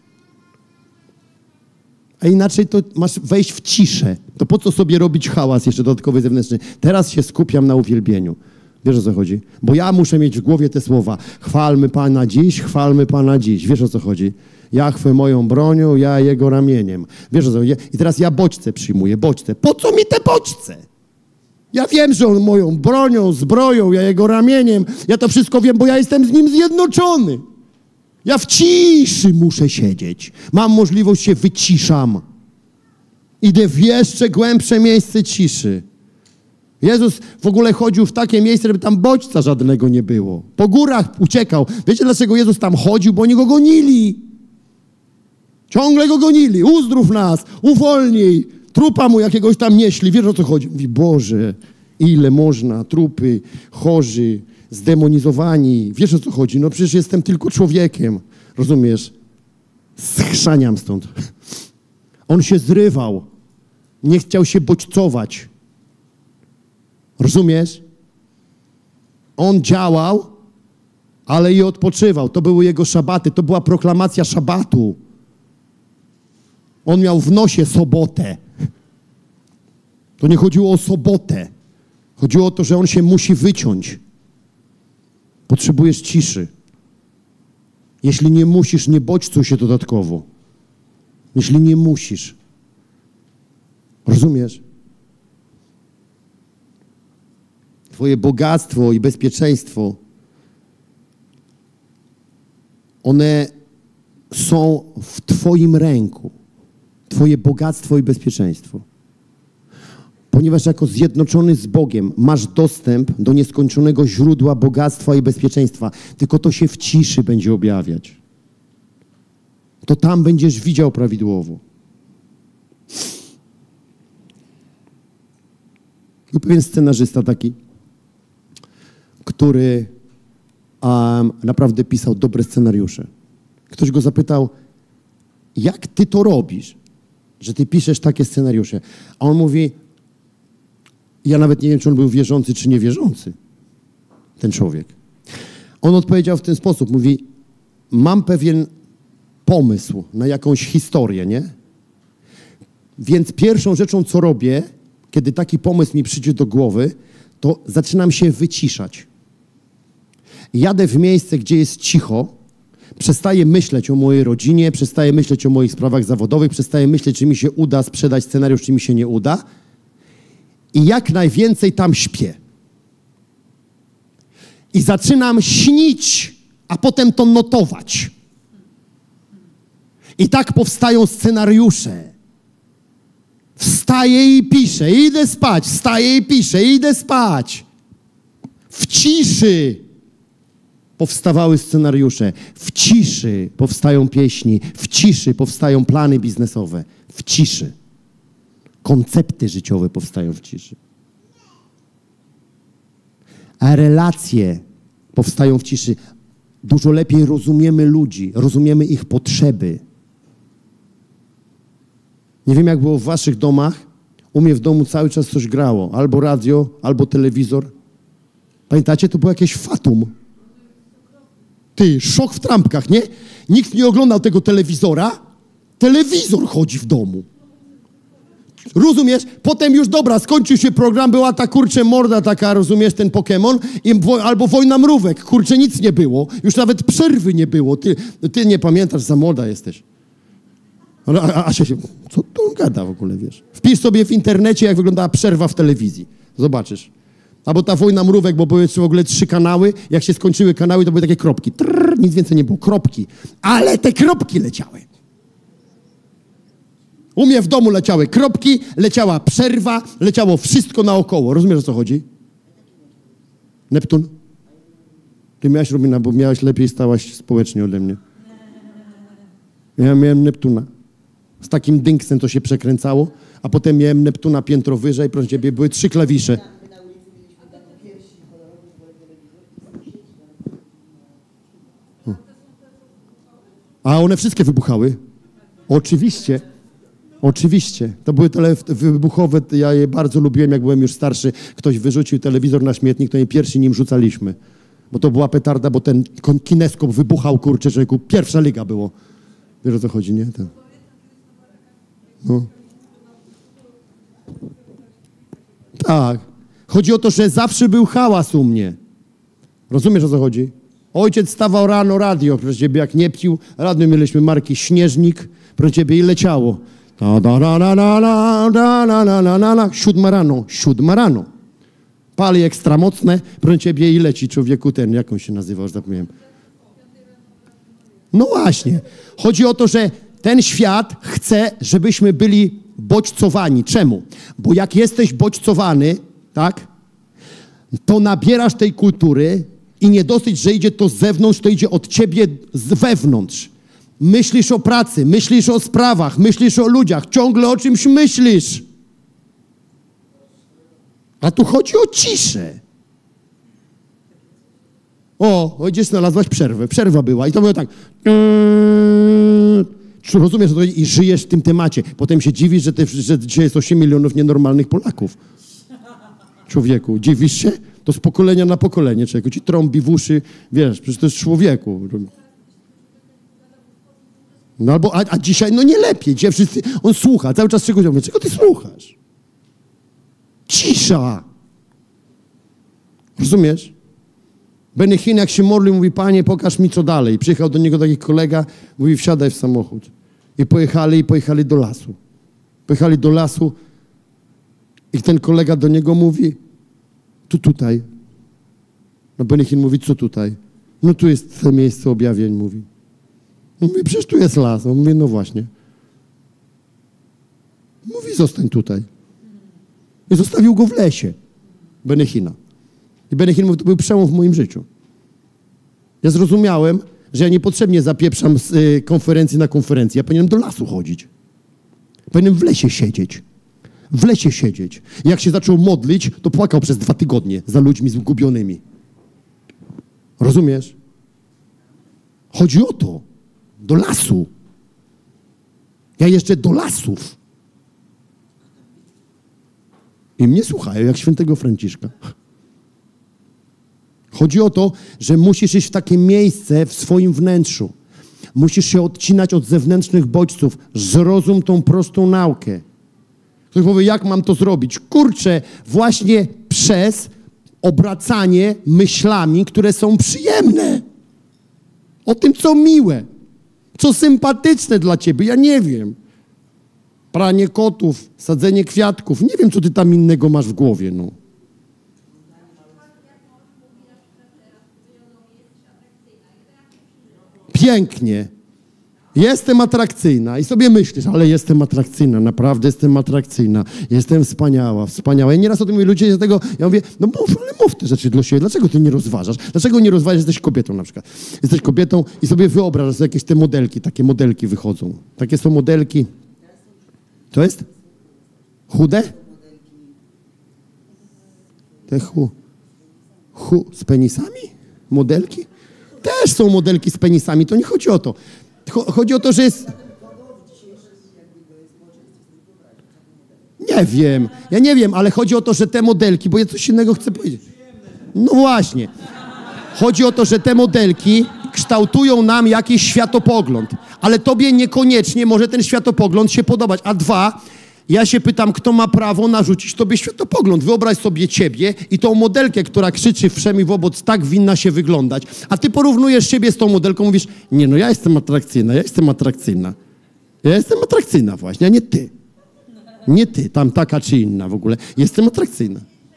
A inaczej to masz wejść w ciszę. To po co sobie robić hałas jeszcze dodatkowy zewnętrzny? Teraz się skupiam na uwielbieniu. Wiesz, o co chodzi? Bo ja muszę mieć w głowie te słowa. Chwalmy Pana dziś, chwalmy Pana dziś. Wiesz, o co chodzi? Ja chwę moją bronią, ja Jego ramieniem. Wiesz, o co chodzi? I teraz ja bodźce przyjmuję, bodźce. Po co mi te bodźce? Ja wiem, że On moją bronią, zbroją, ja Jego ramieniem. Ja to wszystko wiem, bo ja jestem z Nim zjednoczony. Ja w ciszy muszę siedzieć. Mam możliwość, się wyciszam. Idę w jeszcze głębsze miejsce ciszy. Jezus w ogóle chodził w takie miejsce, żeby tam bodźca żadnego nie było. Po górach uciekał. Wiecie, dlaczego Jezus tam chodził? Bo oni Go gonili. Ciągle Go gonili. Uzdrów nas, uwolnij. Trupa mu jakiegoś tam nieśli. Wiesz, o co chodzi? Mówi, Boże, ile można? Trupy, chorzy, zdemonizowani. Wiesz, o co chodzi? No przecież jestem tylko człowiekiem. Rozumiesz? Schrzaniam stąd. On się zrywał. Nie chciał się bodźcować. Rozumiesz? On działał, ale i odpoczywał. To były jego szabaty. To była proklamacja szabatu. On miał w nosie sobotę. To nie chodziło o sobotę. Chodziło o to, że on się musi wyciąć. Potrzebujesz ciszy. Jeśli nie musisz, nie bodźcuj się dodatkowo. Jeśli nie musisz. Rozumiesz? Twoje bogactwo i bezpieczeństwo, one są w Twoim ręku. Twoje bogactwo i bezpieczeństwo. Ponieważ jako zjednoczony z Bogiem masz dostęp do nieskończonego źródła bogactwa i bezpieczeństwa. Tylko to się w ciszy będzie objawiać. To tam będziesz widział prawidłowo. Był pewien scenarzysta taki, który um, naprawdę pisał dobre scenariusze. Ktoś go zapytał, jak ty to robisz, że ty piszesz takie scenariusze? A on mówi, ja nawet nie wiem, czy on był wierzący, czy niewierzący, ten człowiek. On odpowiedział w ten sposób, mówi, mam pewien pomysł na jakąś historię, nie? Więc pierwszą rzeczą, co robię, kiedy taki pomysł mi przyjdzie do głowy, to zaczynam się wyciszać. Jadę w miejsce, gdzie jest cicho, przestaję myśleć o mojej rodzinie, przestaję myśleć o moich sprawach zawodowych, przestaję myśleć, czy mi się uda sprzedać scenariusz, czy mi się nie uda. I jak najwięcej tam śpię. I zaczynam śnić, a potem to notować. I tak powstają scenariusze. Wstaję i piszę, idę spać, wstaję i piszę, idę spać. W ciszy powstawały scenariusze, w ciszy powstają pieśni, w ciszy powstają plany biznesowe, w ciszy. Koncepty życiowe powstają w ciszy. A relacje powstają w ciszy. Dużo lepiej rozumiemy ludzi, rozumiemy ich potrzeby. Nie wiem, jak było w waszych domach. U mnie w domu cały czas coś grało. Albo radio, albo telewizor. Pamiętacie? To było jakieś fatum. Ty, szok w trampkach, nie? Nikt nie oglądał tego telewizora. Telewizor chodzi w domu. Rozumiesz? Potem już, dobra, skończył się program, była ta, kurczę, morda taka, rozumiesz, ten Pokémon, i wo, albo Wojna Mrówek, kurczę, nic nie było. Już nawet przerwy nie było. Ty, ty nie pamiętasz, za młoda jesteś. A, a, a się, co tu on gada w ogóle, wiesz? Wpisz sobie w internecie, jak wyglądała przerwa w telewizji. Zobaczysz. Albo ta Wojna Mrówek, bo były w ogóle trzy kanały. Jak się skończyły kanały, to były takie kropki. Trrr, nic więcej nie było. Kropki. Ale te kropki leciały. U mnie w domu leciały kropki, leciała przerwa, leciało wszystko naokoło. Rozumiesz, o co chodzi? Neptun? Ty miałeś Robina, bo miałeś lepiej, stałaś społecznie ode mnie. Ja miałem Neptuna. Z takim dynksem to się przekręcało, a potem miałem Neptuna piętro wyżej, proszę ciebie, były trzy klawisze. A one wszystkie wybuchały? Oczywiście. Oczywiście. To były tele wybuchowe, ja je bardzo lubiłem, jak byłem już starszy. Ktoś wyrzucił telewizor na śmietnik, to nie pierwsi nim rzucaliśmy. Bo to była petarda, bo ten kineskop wybuchał, kurczę, człowieku. Pierwsza liga było. Wiesz, o co chodzi, nie? Ten. No. Tak. Chodzi o to, że zawsze był hałas u mnie. Rozumiesz, o co chodzi? Ojciec stawał rano, radio, proszę ciebie, jak nie pił. Radio mieliśmy marki Śnieżnik, proszę ciebie, i leciało. Ta, da, da, da, da, da, da, da, da, da, da. Siódma rano, siódma rano. Pali ekstra mocne, proszę ciebie, i leci człowieku ten, jak on się nazywał, już zapomniałem. No właśnie. Chodzi o to, że ten świat chce, żebyśmy byli bodźcowani. Czemu? Bo jak jesteś bodźcowany, tak, to nabierasz tej kultury i nie dosyć, że idzie to z zewnątrz, to idzie od ciebie z wewnątrz. Myślisz o pracy, myślisz o sprawach, myślisz o ludziach, ciągle o czymś myślisz. A tu chodzi o ciszę. O, ojciec, znalazłaś przerwę. Przerwa była i to było tak. Rozumiesz, że to i żyjesz w tym temacie. Potem się dziwisz, że, te, że dzisiaj jest osiem milionów nienormalnych Polaków. Człowieku, dziwisz się? To z pokolenia na pokolenie, człowieku. Ci trąbi w uszy, wiesz, przecież to jest człowieku. No albo, a, a dzisiaj, no nie lepiej. Dzisiaj wszyscy, on słucha, cały czas czegoś mówi. Czego ty słuchasz? Cisza! Rozumiesz? Benny Hinn, jak się modlił, mówi, Panie, pokaż mi, co dalej. Przyjechał do niego taki kolega, mówi, wsiadaj w samochód. I pojechali, i pojechali do lasu. Pojechali do lasu i ten kolega do niego mówi, tu tutaj. No Benny Hinn mówi, co tutaj? No tu jest to miejsce objawień, mówi. On mówi, przecież tu jest las. On mówi, no właśnie. Mówi, zostań tutaj. I zostawił go w lesie. Benny Hinna. I Benny Hinn mówi, to był przełom w moim życiu. Ja zrozumiałem, że ja niepotrzebnie zapieprzam z y, konferencji na konferencję. Ja powinienem do lasu chodzić. Powinienem w lesie siedzieć. W lesie siedzieć. I jak się zaczął modlić, to płakał przez dwa tygodnie za ludźmi zgubionymi. Rozumiesz? Chodzi o to. Do lasu. Ja jeszcze do lasów. I mnie słuchają jak świętego Franciszka. Chodzi o to, że musisz iść w takie miejsce w swoim wnętrzu. Musisz się odcinać od zewnętrznych bodźców. Zrozum tą prostą naukę. Ktoś powie, jak mam to zrobić? Kurczę, właśnie przez obracanie myślami, które są przyjemne. O tym, co miłe. Co sympatyczne dla ciebie, ja nie wiem. Pranie kotów, sadzenie kwiatków. Nie wiem, co ty tam innego masz w głowie, no. Pięknie. Jestem atrakcyjna i sobie myślisz, ale jestem atrakcyjna, naprawdę jestem atrakcyjna, jestem wspaniała, wspaniała. I nieraz o tym mówię, ludzie z tego, ja mówię, no mów, ale mów te rzeczy dla siebie, dlaczego ty nie rozważasz? Dlaczego nie rozważasz, jesteś kobietą na przykład? Jesteś kobietą i sobie wyobrażasz, że jakieś te modelki, takie modelki wychodzą. Takie są modelki. Co jest? Chude? Te chu... Chu... Z penisami? Modelki? Też są modelki z penisami, to nie chodzi o to. Chodzi o to, że jest... Nie wiem, ja nie wiem, ale chodzi o to, że te modelki, bo ja coś innego chcę powiedzieć. No właśnie. Chodzi o to, że te modelki kształtują nam jakiś światopogląd, ale tobie niekoniecznie może ten światopogląd się podobać. A dwa, ja się pytam, kto ma prawo narzucić tobie światopogląd. Wyobraź sobie ciebie i tą modelkę, która krzyczy wszemi wobec, tak winna się wyglądać. A ty porównujesz siebie z tą modelką, mówisz, nie no, ja jestem atrakcyjna, ja jestem atrakcyjna. Ja jestem atrakcyjna właśnie, a nie ty. Nie ty, tam taka czy inna w ogóle. Jestem atrakcyjna.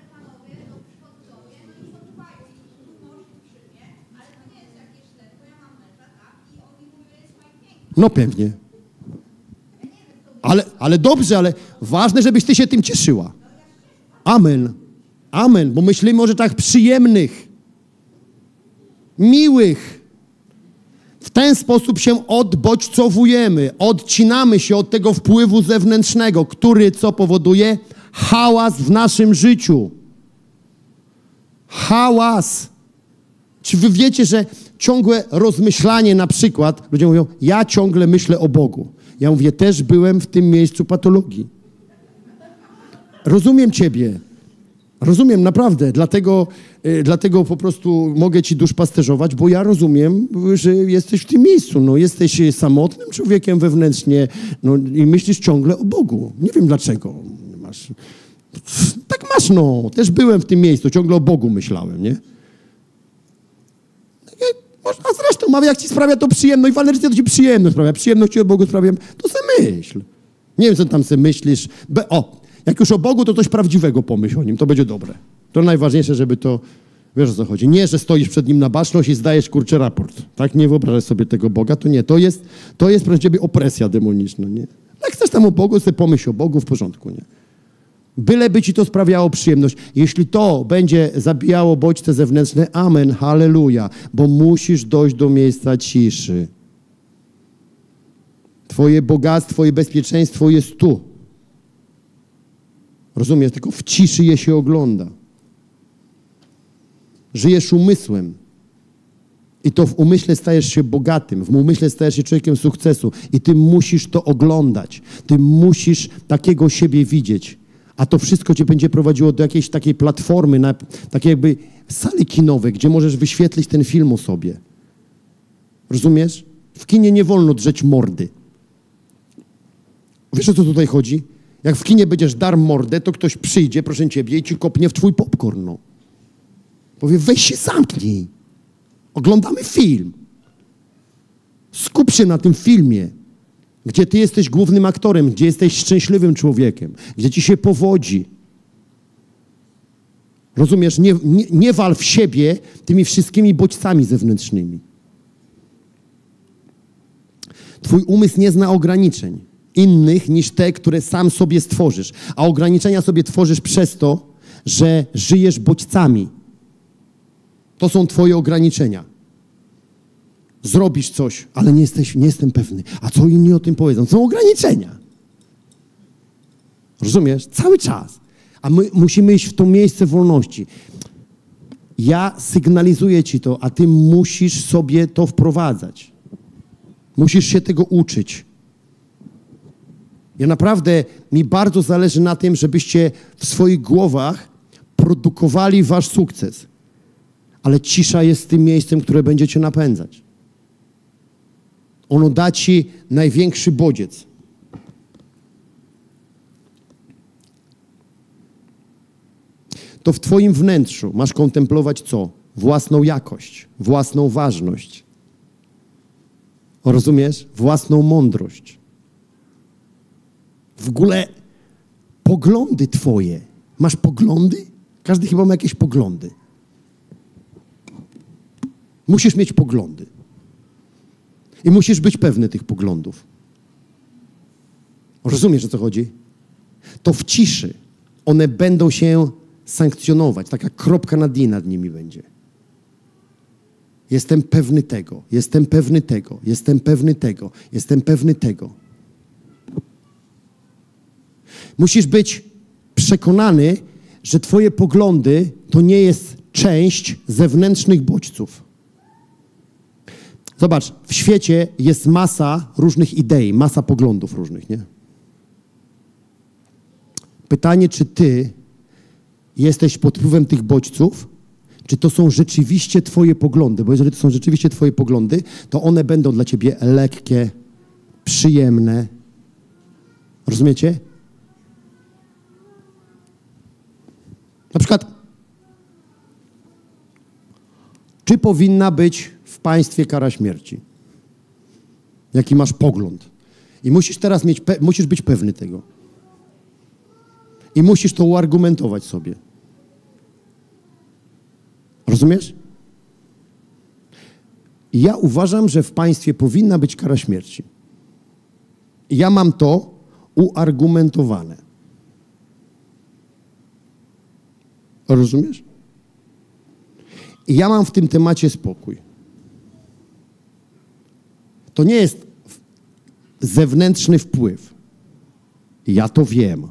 No pewnie. Ale, ale dobrze, ale ważne, żebyś ty się tym cieszyła. Amen. Amen, bo myślimy o rzeczach przyjemnych. miłych. W ten sposób się odbodźcowujemy, odcinamy się od tego wpływu zewnętrznego, który co powoduje? Hałas w naszym życiu. Hałas. Czy wy wiecie, że ciągłe rozmyślanie na przykład, ludzie mówią, ja ciągle myślę o Bogu. Ja mówię, też byłem w tym miejscu patologii. Rozumiem ciebie. Rozumiem, naprawdę. Dlatego, y, dlatego po prostu mogę ci duszpasterzować, bo ja rozumiem, że jesteś w tym miejscu. No, jesteś samotnym człowiekiem wewnętrznie no, i myślisz ciągle o Bogu. Nie wiem dlaczego. Masz... Tak masz, no. Też byłem w tym miejscu. Ciągle o Bogu myślałem, nie? A zresztą, mamy, jak ci sprawia to przyjemność, Walerycja to ci przyjemność sprawia, przyjemność ci o Bogu sprawiam, to se myśl. Nie wiem, co tam se myślisz. Be, o, jak już o Bogu, to coś prawdziwego pomyśl o Nim, to będzie dobre. To najważniejsze, żeby to, wiesz o co chodzi. Nie, że stoisz przed Nim na baczność i zdajesz, kurczę, raport. Tak, nie wyobrażasz sobie tego Boga, to nie. To jest, to jest proszę ciebie opresja demoniczna, nie? Jak chcesz tam o Bogu, sobie pomyśl o Bogu, w porządku, nie? Byleby ci to sprawiało przyjemność. Jeśli to będzie zabijało bodźce zewnętrzne, amen, halleluja, bo musisz dojść do miejsca ciszy. Twoje bogactwo i bezpieczeństwo jest tu. Rozumiesz? Tylko w ciszy je się ogląda. Żyjesz umysłem. I to w umyśle stajesz się bogatym, w umyśle stajesz się człowiekiem sukcesu. I ty musisz to oglądać. Ty musisz takiego siebie widzieć. A to wszystko cię będzie prowadziło do jakiejś takiej platformy, na, takiej jakby sali kinowej, gdzie możesz wyświetlić ten film o sobie. Rozumiesz? W kinie nie wolno drzeć mordy. Wiesz, o co tutaj chodzi? Jak w kinie będziesz dar mordę, to ktoś przyjdzie, proszę ciebie, i ci kopnie w twój popcorn. No. Powie, weź się zamknij. Oglądamy film. Skup się na tym filmie, gdzie ty jesteś głównym aktorem, gdzie jesteś szczęśliwym człowiekiem, gdzie ci się powodzi. Rozumiesz? Nie, nie, nie wal w siebie tymi wszystkimi bodźcami zewnętrznymi. Twój umysł nie zna ograniczeń innych niż te, które sam sobie stworzysz. A ograniczenia sobie tworzysz przez to, że żyjesz bodźcami. To są twoje ograniczenia. Zrobisz coś, ale nie, jesteś, nie jestem pewny. A co inni o tym powiedzą? Są ograniczenia. Rozumiesz? Cały czas. A my musimy iść w to miejsce wolności. Ja sygnalizuję ci to, a ty musisz sobie to wprowadzać. Musisz się tego uczyć. Ja naprawdę, mi bardzo zależy na tym, żebyście w swoich głowach produkowali wasz sukces. Ale cisza jest tym miejscem, które będziecie napędzać. Ono da ci największy bodziec. To w twoim wnętrzu masz kontemplować co? Własną jakość, własną ważność. Rozumiesz? Własną mądrość. W ogóle poglądy twoje. Masz poglądy? Każdy chyba ma jakieś poglądy. Musisz mieć poglądy. I musisz być pewny tych poglądów. Rozumiesz, o co chodzi? To w ciszy one będą się sankcjonować. Taka kropka nad i nad nimi będzie. Jestem pewny tego, jestem pewny tego, jestem pewny tego, jestem pewny tego. Musisz być przekonany, że twoje poglądy to nie jest część zewnętrznych bodźców. Zobacz, w świecie jest masa różnych idei, masa poglądów różnych, nie? Pytanie, czy ty jesteś pod wpływem tych bodźców, czy to są rzeczywiście twoje poglądy? Bo jeżeli to są rzeczywiście twoje poglądy, to one będą dla ciebie lekkie, przyjemne. Rozumiecie? Na przykład, czy powinna być w państwie kara śmierci? Jaki masz pogląd? I musisz teraz mieć, musisz być pewny tego. I musisz to uargumentować sobie. Rozumiesz? Ja uważam, że w państwie powinna być kara śmierci. Ja mam to uargumentowane. Rozumiesz? I ja mam w tym temacie spokój. To nie jest zewnętrzny wpływ. Ja to wiem.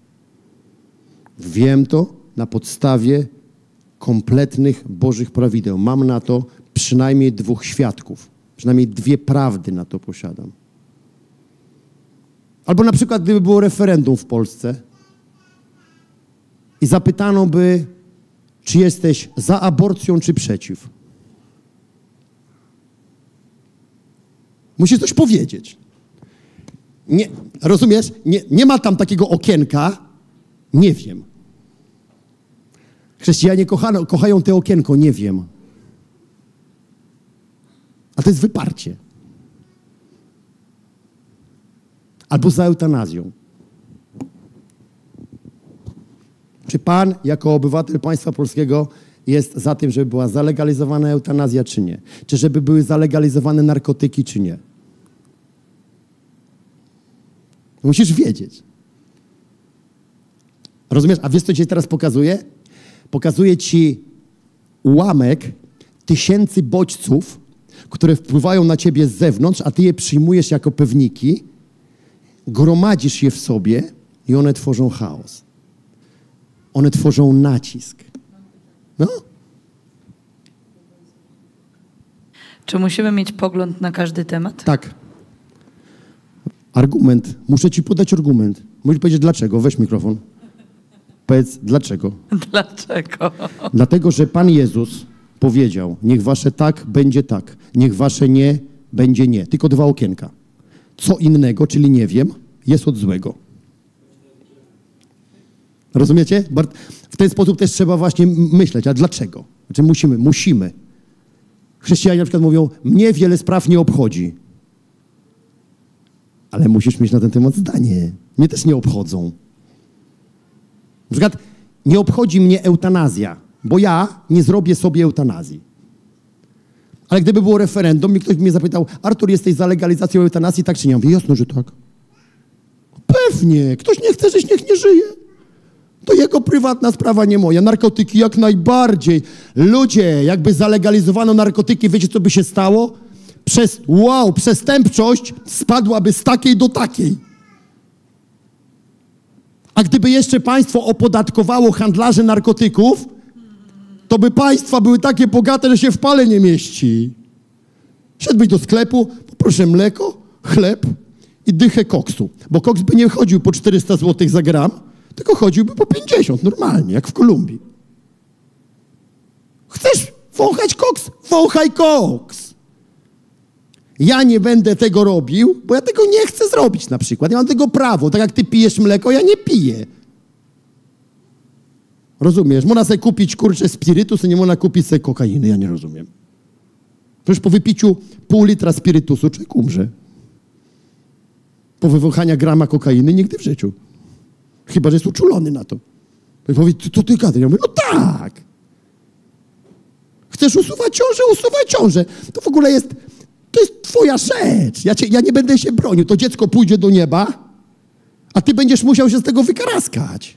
Wiem to na podstawie kompletnych Bożych prawideł. Mam na to przynajmniej dwóch świadków. Przynajmniej dwie prawdy na to posiadam. Albo na przykład, gdyby było referendum w Polsce i zapytano by, czy jesteś za aborcją, czy przeciw. Musisz coś powiedzieć. Nie, rozumiesz? Nie, nie ma tam takiego okienka. Nie wiem. Chrześcijanie kochano, kochają te okienko. Nie wiem. A to jest wyparcie. Albo za eutanazją. Czy pan, jako obywatel państwa polskiego, jest za tym, żeby była zalegalizowana eutanazja, czy nie? Czy żeby były zalegalizowane narkotyki, czy nie? Musisz wiedzieć. Rozumiesz? A wiesz, co ci teraz pokazuje? Pokazuje ci ułamek tysięcy bodźców, które wpływają na ciebie z zewnątrz, a ty je przyjmujesz jako pewniki, gromadzisz je w sobie i one tworzą chaos. One tworzą nacisk. No? Czy musimy mieć pogląd na każdy temat? Tak. Argument. Muszę ci podać argument. Musisz powiedzieć dlaczego. Weź mikrofon. Powiedz dlaczego. Dlaczego? Dlatego, że Pan Jezus powiedział, niech wasze tak będzie tak, niech wasze nie będzie nie. Tylko dwa okienka. Co innego, czyli nie wiem, jest od złego. Rozumiecie? W ten sposób też trzeba właśnie myśleć. A dlaczego? Znaczy musimy, musimy. Chrześcijanie na przykład mówią, mnie wiele spraw nie obchodzi. Ale musisz mieć na ten temat zdanie. Mnie też nie obchodzą. Na przykład nie obchodzi mnie eutanazja, bo ja nie zrobię sobie eutanazji. Ale gdyby było referendum i ktoś mnie zapytał, Artur, jesteś za legalizacją eutanazji, tak czy nie? Ja mówię, jasno, że tak. Pewnie. Ktoś nie chce żyć, niech nie żyje. To jego prywatna sprawa, nie moja. Narkotyki jak najbardziej. Ludzie, jakby zalegalizowano narkotyki, wiecie, co by się stało? Przez, wow, przestępczość spadłaby z takiej do takiej. A gdyby jeszcze państwo opodatkowało handlarzy narkotyków, to by państwa były takie bogate, że się w pale nie mieści. Szedłbyś do sklepu, poproszę mleko, chleb i dychę koksu. Bo koks by nie chodził po czterysta złotych za gram, tylko chodziłby po pięćdziesiąt, normalnie, jak w Kolumbii. Chcesz wąchać koks? Wąchaj koks. Ja nie będę tego robił, bo ja tego nie chcę zrobić na przykład. Ja mam tego prawo. Tak jak ty pijesz mleko, ja nie piję. Rozumiesz? Można sobie kupić, kurczę, spirytus, a nie można kupić sobie kokainy. Ja nie rozumiem. Przecież po wypiciu pół litra spirytusu człowiek umrze. Po wywąchaniu grama kokainy nigdy w życiu. Chyba że jest uczulony na to. I powie, co ty gadasz? Ja mówię, no tak. Chcesz usuwać ciążę? Usuwaj ciążę. To w ogóle jest, to jest twoja rzecz. Ja, cię, ja nie będę się bronił. To dziecko pójdzie do nieba, a ty będziesz musiał się z tego wykaraskać.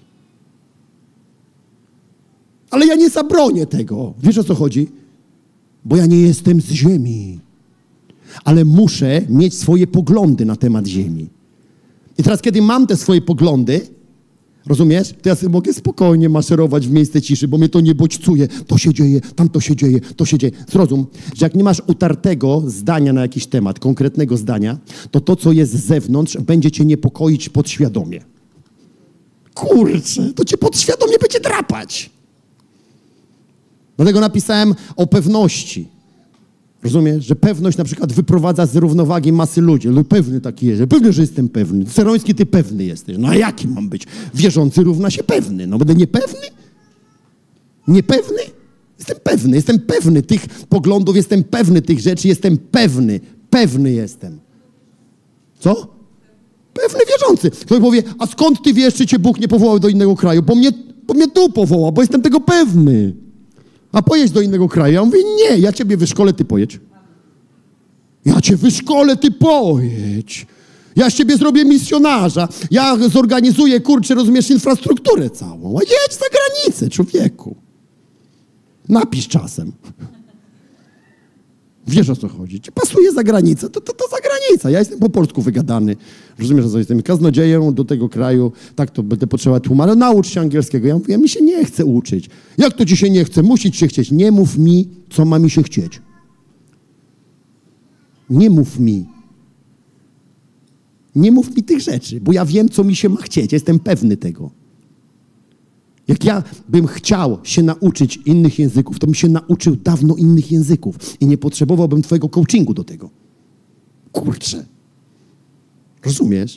Ale ja nie zabronię tego. Wiesz, o co chodzi? Bo ja nie jestem z ziemi. Ale muszę mieć swoje poglądy na temat ziemi. I teraz, kiedy mam te swoje poglądy, rozumiesz? To ja sobie mogę spokojnie maszerować w miejsce ciszy, bo mnie to nie bodźcuje. To się dzieje, tam to się dzieje, to się dzieje. Zrozum, że jak nie masz utartego zdania na jakiś temat, konkretnego zdania, to to, co jest z zewnątrz, będzie cię niepokoić podświadomie. Kurczę, to cię podświadomie będzie drapać. Dlatego napisałem o pewności. Rozumiesz? Że pewność na przykład wyprowadza z równowagi masy ludzi. No pewny taki jest. Pewny, że jestem pewny. Ceroński, ty pewny jesteś. No a jaki mam być? Wierzący równa się pewny. No będę niepewny? Niepewny? Jestem pewny. Jestem pewny tych poglądów. Jestem pewny tych rzeczy. Jestem pewny. Pewny jestem. Co? Pewny wierzący. Ktoś powie, a skąd ty wiesz, czy cię Bóg nie powołał do innego kraju? Bo mnie, bo mnie tu powołał, bo jestem tego pewny. A pojedź do innego kraju. Ja mówię, nie, ja ciebie wyszkolę, ty pojedź. Ja cię wyszkolę, ty pojedź. Ja z ciebie zrobię misjonarza. Ja zorganizuję, kurczę, rozumiesz, infrastrukturę całą. A jedź za granicę, człowieku. Napisz czasem. Wiesz, o co chodzi. Ci pasuje za granicę, to, to, to za granica. Ja jestem po polsku wygadany. Rozumiesz, że jestem kaznodzieją do tego kraju, tak to będę potrzebował tłumaczyć. Naucz się angielskiego. Ja mówię, ja mi się nie chce uczyć. Jak to ci się nie chce? Musi ci się chcieć. Nie mów mi, co ma mi się chcieć. Nie mów mi. Nie mów mi tych rzeczy, bo ja wiem, co mi się ma chcieć. Jestem pewny tego. Jak ja bym chciał się nauczyć innych języków, to bym się nauczył dawno innych języków i nie potrzebowałbym twojego coachingu do tego. Kurczę. Rozumiesz?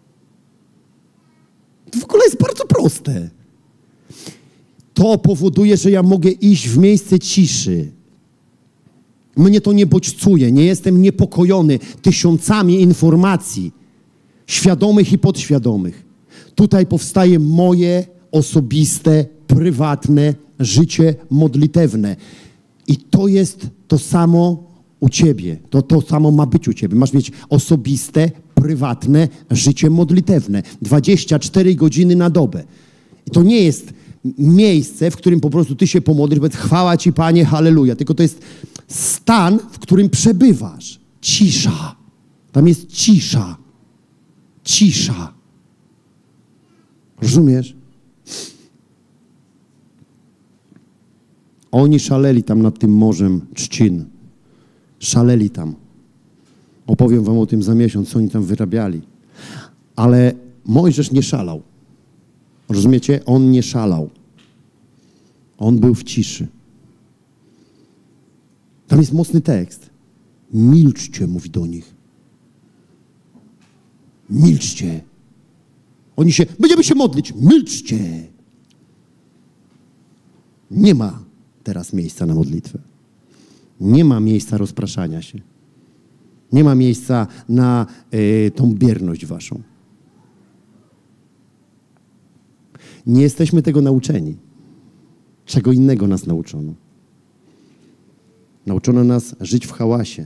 To w ogóle jest bardzo proste. To powoduje, że ja mogę iść w miejsce ciszy. Mnie to nie bodźcuje, nie jestem niepokojony tysiącami informacji, świadomych i podświadomych. Tutaj powstaje moje osobiste, prywatne życie modlitewne. I to jest to samo u ciebie. To, to samo ma być u ciebie. Masz mieć osobiste, prywatne życie modlitewne. dwadzieścia cztery godziny na dobę. I to nie jest miejsce, w którym po prostu ty się pomodlisz, powiedz chwała ci, Panie, halleluja. Tylko to jest stan, w którym przebywasz. Cisza. Tam jest cisza. Cisza. Rozumiesz? Oni szaleli tam nad tym morzem trzcin. Szaleli tam. Opowiem wam o tym za miesiąc, co oni tam wyrabiali. Ale Mojżesz nie szalał. Rozumiecie? On nie szalał. On był w ciszy. Tam jest mocny tekst. Milczcie, mówi do nich. Milczcie. Oni się, będziemy się modlić. Milczcie. Nie ma teraz miejsca na modlitwę. Nie ma miejsca rozpraszania się. Nie ma miejsca na y, tą bierność waszą. Nie jesteśmy tego nauczeni. Czego innego nas nauczono. Nauczono nas żyć w hałasie.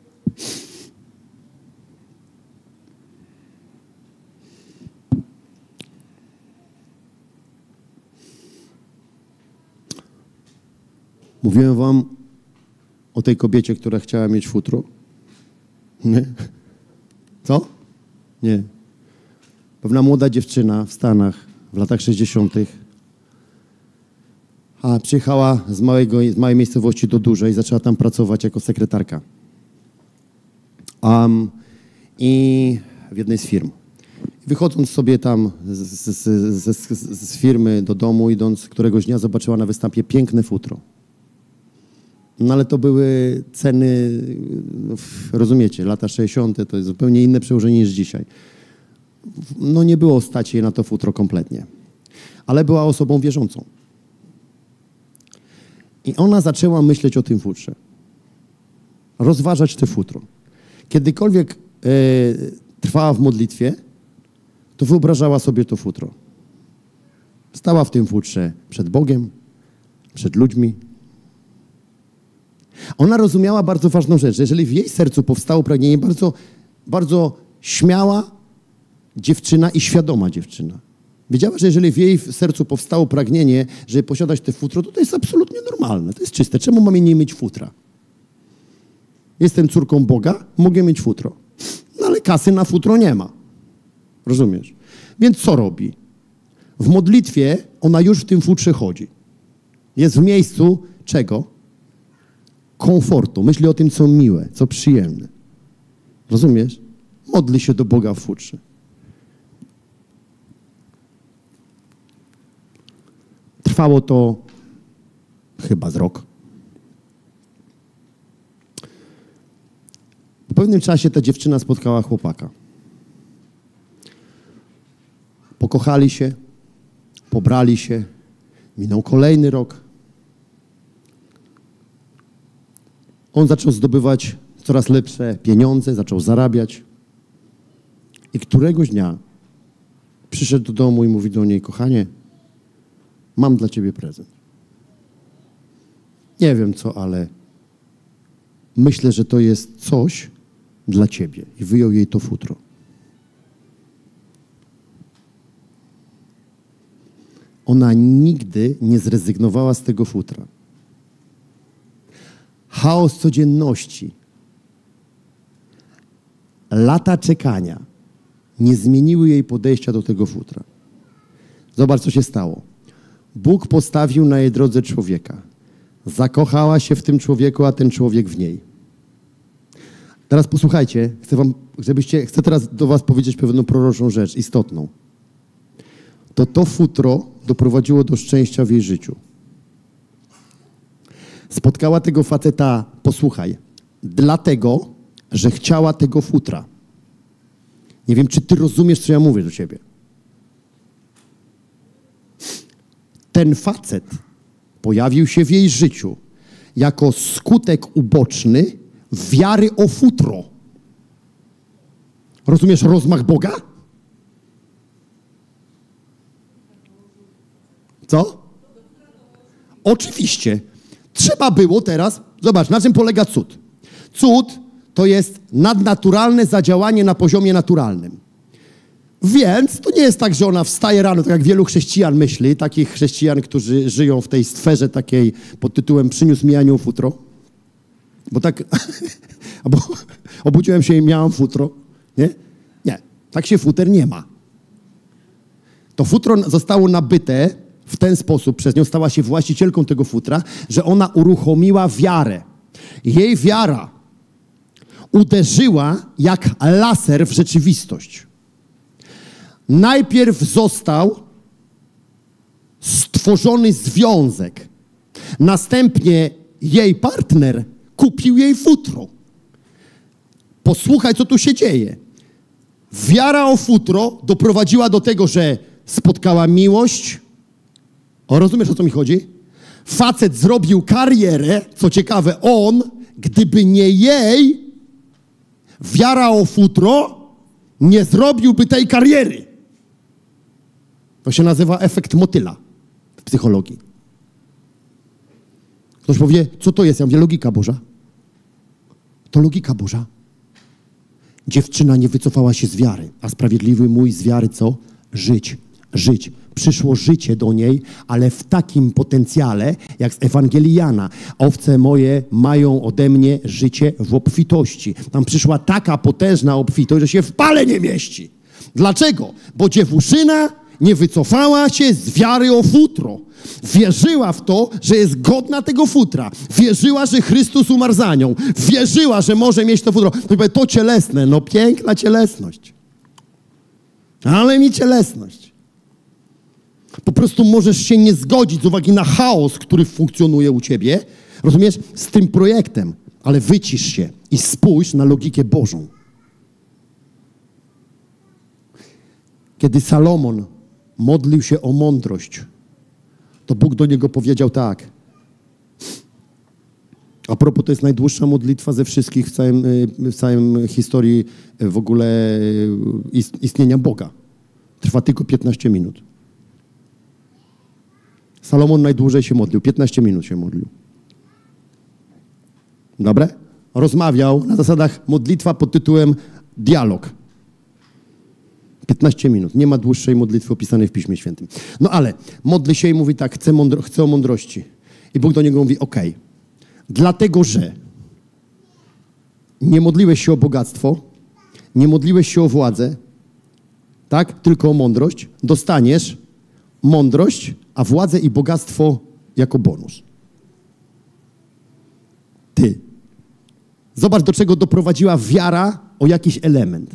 Mówiłem wam o tej kobiecie, która chciała mieć futro? Nie? Co? Nie. Pewna młoda dziewczyna w Stanach w latach sześćdziesiątych a przyjechała z, małego, z małej miejscowości do dużej i zaczęła tam pracować jako sekretarka. Um, I w jednej z firm. Wychodząc sobie tam z, z, z, z, z firmy do domu, idąc któregoś dnia, zobaczyła na występie piękne futro. No ale to były ceny, no, rozumiecie, lata sześćdziesiąte to jest zupełnie inne przełożenie niż dzisiaj. No nie było stać jej na to futro kompletnie. Ale była osobą wierzącą. I ona zaczęła myśleć o tym futrze. Rozważać te futro. Kiedykolwiek e, trwała w modlitwie, to wyobrażała sobie to futro. Stała w tym futrze przed Bogiem, przed ludźmi. Ona rozumiała bardzo ważną rzecz. Jeżeli w jej sercu powstało pragnienie, bardzo, bardzo śmiała dziewczyna i świadoma dziewczyna. Wiedziała, że jeżeli w jej sercu powstało pragnienie, żeby posiadać te futro, to to jest absolutnie normalne. To jest czyste. Czemu mamy nie mieć futra? Jestem córką Boga, mogę mieć futro. No ale kasy na futro nie ma. Rozumiesz? Więc co robi? W modlitwie ona już w tym futrze chodzi. Jest w miejscu czego? Komfortu. Myśli o tym, co miłe, co przyjemne. Rozumiesz? Modli się do Boga w futrze. Trwało to chyba z rok. Po pewnym czasie ta dziewczyna spotkała chłopaka. Pokochali się, pobrali się. Minął kolejny rok. On zaczął zdobywać coraz lepsze pieniądze, zaczął zarabiać. I któregoś dnia przyszedł do domu i mówi do niej: kochanie, mam dla ciebie prezent. Nie wiem co, ale myślę, że to jest coś dla ciebie. I wyjął jej to futro. Ona nigdy nie zrezygnowała z tego futra. chaos codzienności, lata czekania nie zmieniły jej podejścia do tego futra. Zobacz, co się stało. Bóg postawił na jej drodze człowieka. Zakochała się w tym człowieku, a ten człowiek w niej. Teraz posłuchajcie, chcę wam, żebyście, chcę teraz do was powiedzieć pewną proroczą rzecz, istotną. To to futro doprowadziło do szczęścia w jej życiu. Spotkała tego faceta, posłuchaj, dlatego, że chciała tego futra. Nie wiem, czy ty rozumiesz, co ja mówię do ciebie. Ten facet pojawił się w jej życiu jako skutek uboczny wiary o futro. Rozumiesz rozmach Boga? Co? Oczywiście. Trzeba było teraz, zobacz, na czym polega cud. Cud to jest nadnaturalne zadziałanie na poziomie naturalnym. Więc to nie jest tak, że ona wstaje rano, tak jak wielu chrześcijan myśli, takich chrześcijan, którzy żyją w tej sferze takiej pod tytułem przyniósł mi anioł futro. Bo tak, bo obudziłem się i miałam futro. Nie? Nie, tak się futer nie ma. To futro zostało nabyte w ten sposób, przez nią stała się właścicielką tego futra, że ona uruchomiła wiarę. Jej wiara uderzyła jak laser w rzeczywistość. Najpierw został stworzony związek. Następnie jej partner kupił jej futro. Posłuchaj, co tu się dzieje. Wiara o futro doprowadziła do tego, że spotkała miłość. O, rozumiesz, o co mi chodzi? Facet zrobił karierę, co ciekawe, on, gdyby nie jej wiara o futro, nie zrobiłby tej kariery. To się nazywa efekt motyla w psychologii. Ktoś powie, co to jest? Ja mówię, logika Boża. To logika Boża. Dziewczyna nie wycofała się z wiary, a sprawiedliwy mój z wiary co? Żyć, żyć. Przyszło życie do niej, ale w takim potencjale, jak z Ewangelii Jana. Owce moje mają ode mnie życie w obfitości. Tam przyszła taka potężna obfitość, że się w pale nie mieści. Dlaczego? Bo dziewuszyna nie wycofała się z wiary o futro. Wierzyła w to, że jest godna tego futra. Wierzyła, że Chrystus umarł za nią. Wierzyła, że może mieć to futro. To cielesne, no piękna cielesność. Ale mi cielesność. Po prostu możesz się nie zgodzić z uwagi na chaos, który funkcjonuje u ciebie, rozumiesz, z tym projektem, ale wycisz się i spójrz na logikę Bożą. Kiedy Salomon modlił się o mądrość, to Bóg do niego powiedział tak. A propos, to jest najdłuższa modlitwa ze wszystkich w całym, w całym historii w ogóle istnienia Boga. Trwa tylko piętnaście minut. Salomon najdłużej się modlił. piętnaście minut się modlił. Dobre? Rozmawiał na zasadach modlitwa pod tytułem dialog. piętnaście minut. Nie ma dłuższej modlitwy opisanej w Piśmie Świętym. No ale modli się i mówi tak, chcę, mądro, chcę o mądrości. I Bóg do niego mówi, okej, okay, dlatego, że nie modliłeś się o bogactwo, nie modliłeś się o władzę, tak, tylko o mądrość, dostaniesz mądrość, a władzę i bogactwo jako bonus. Ty. Zobacz, do czego doprowadziła wiara o jakiś element.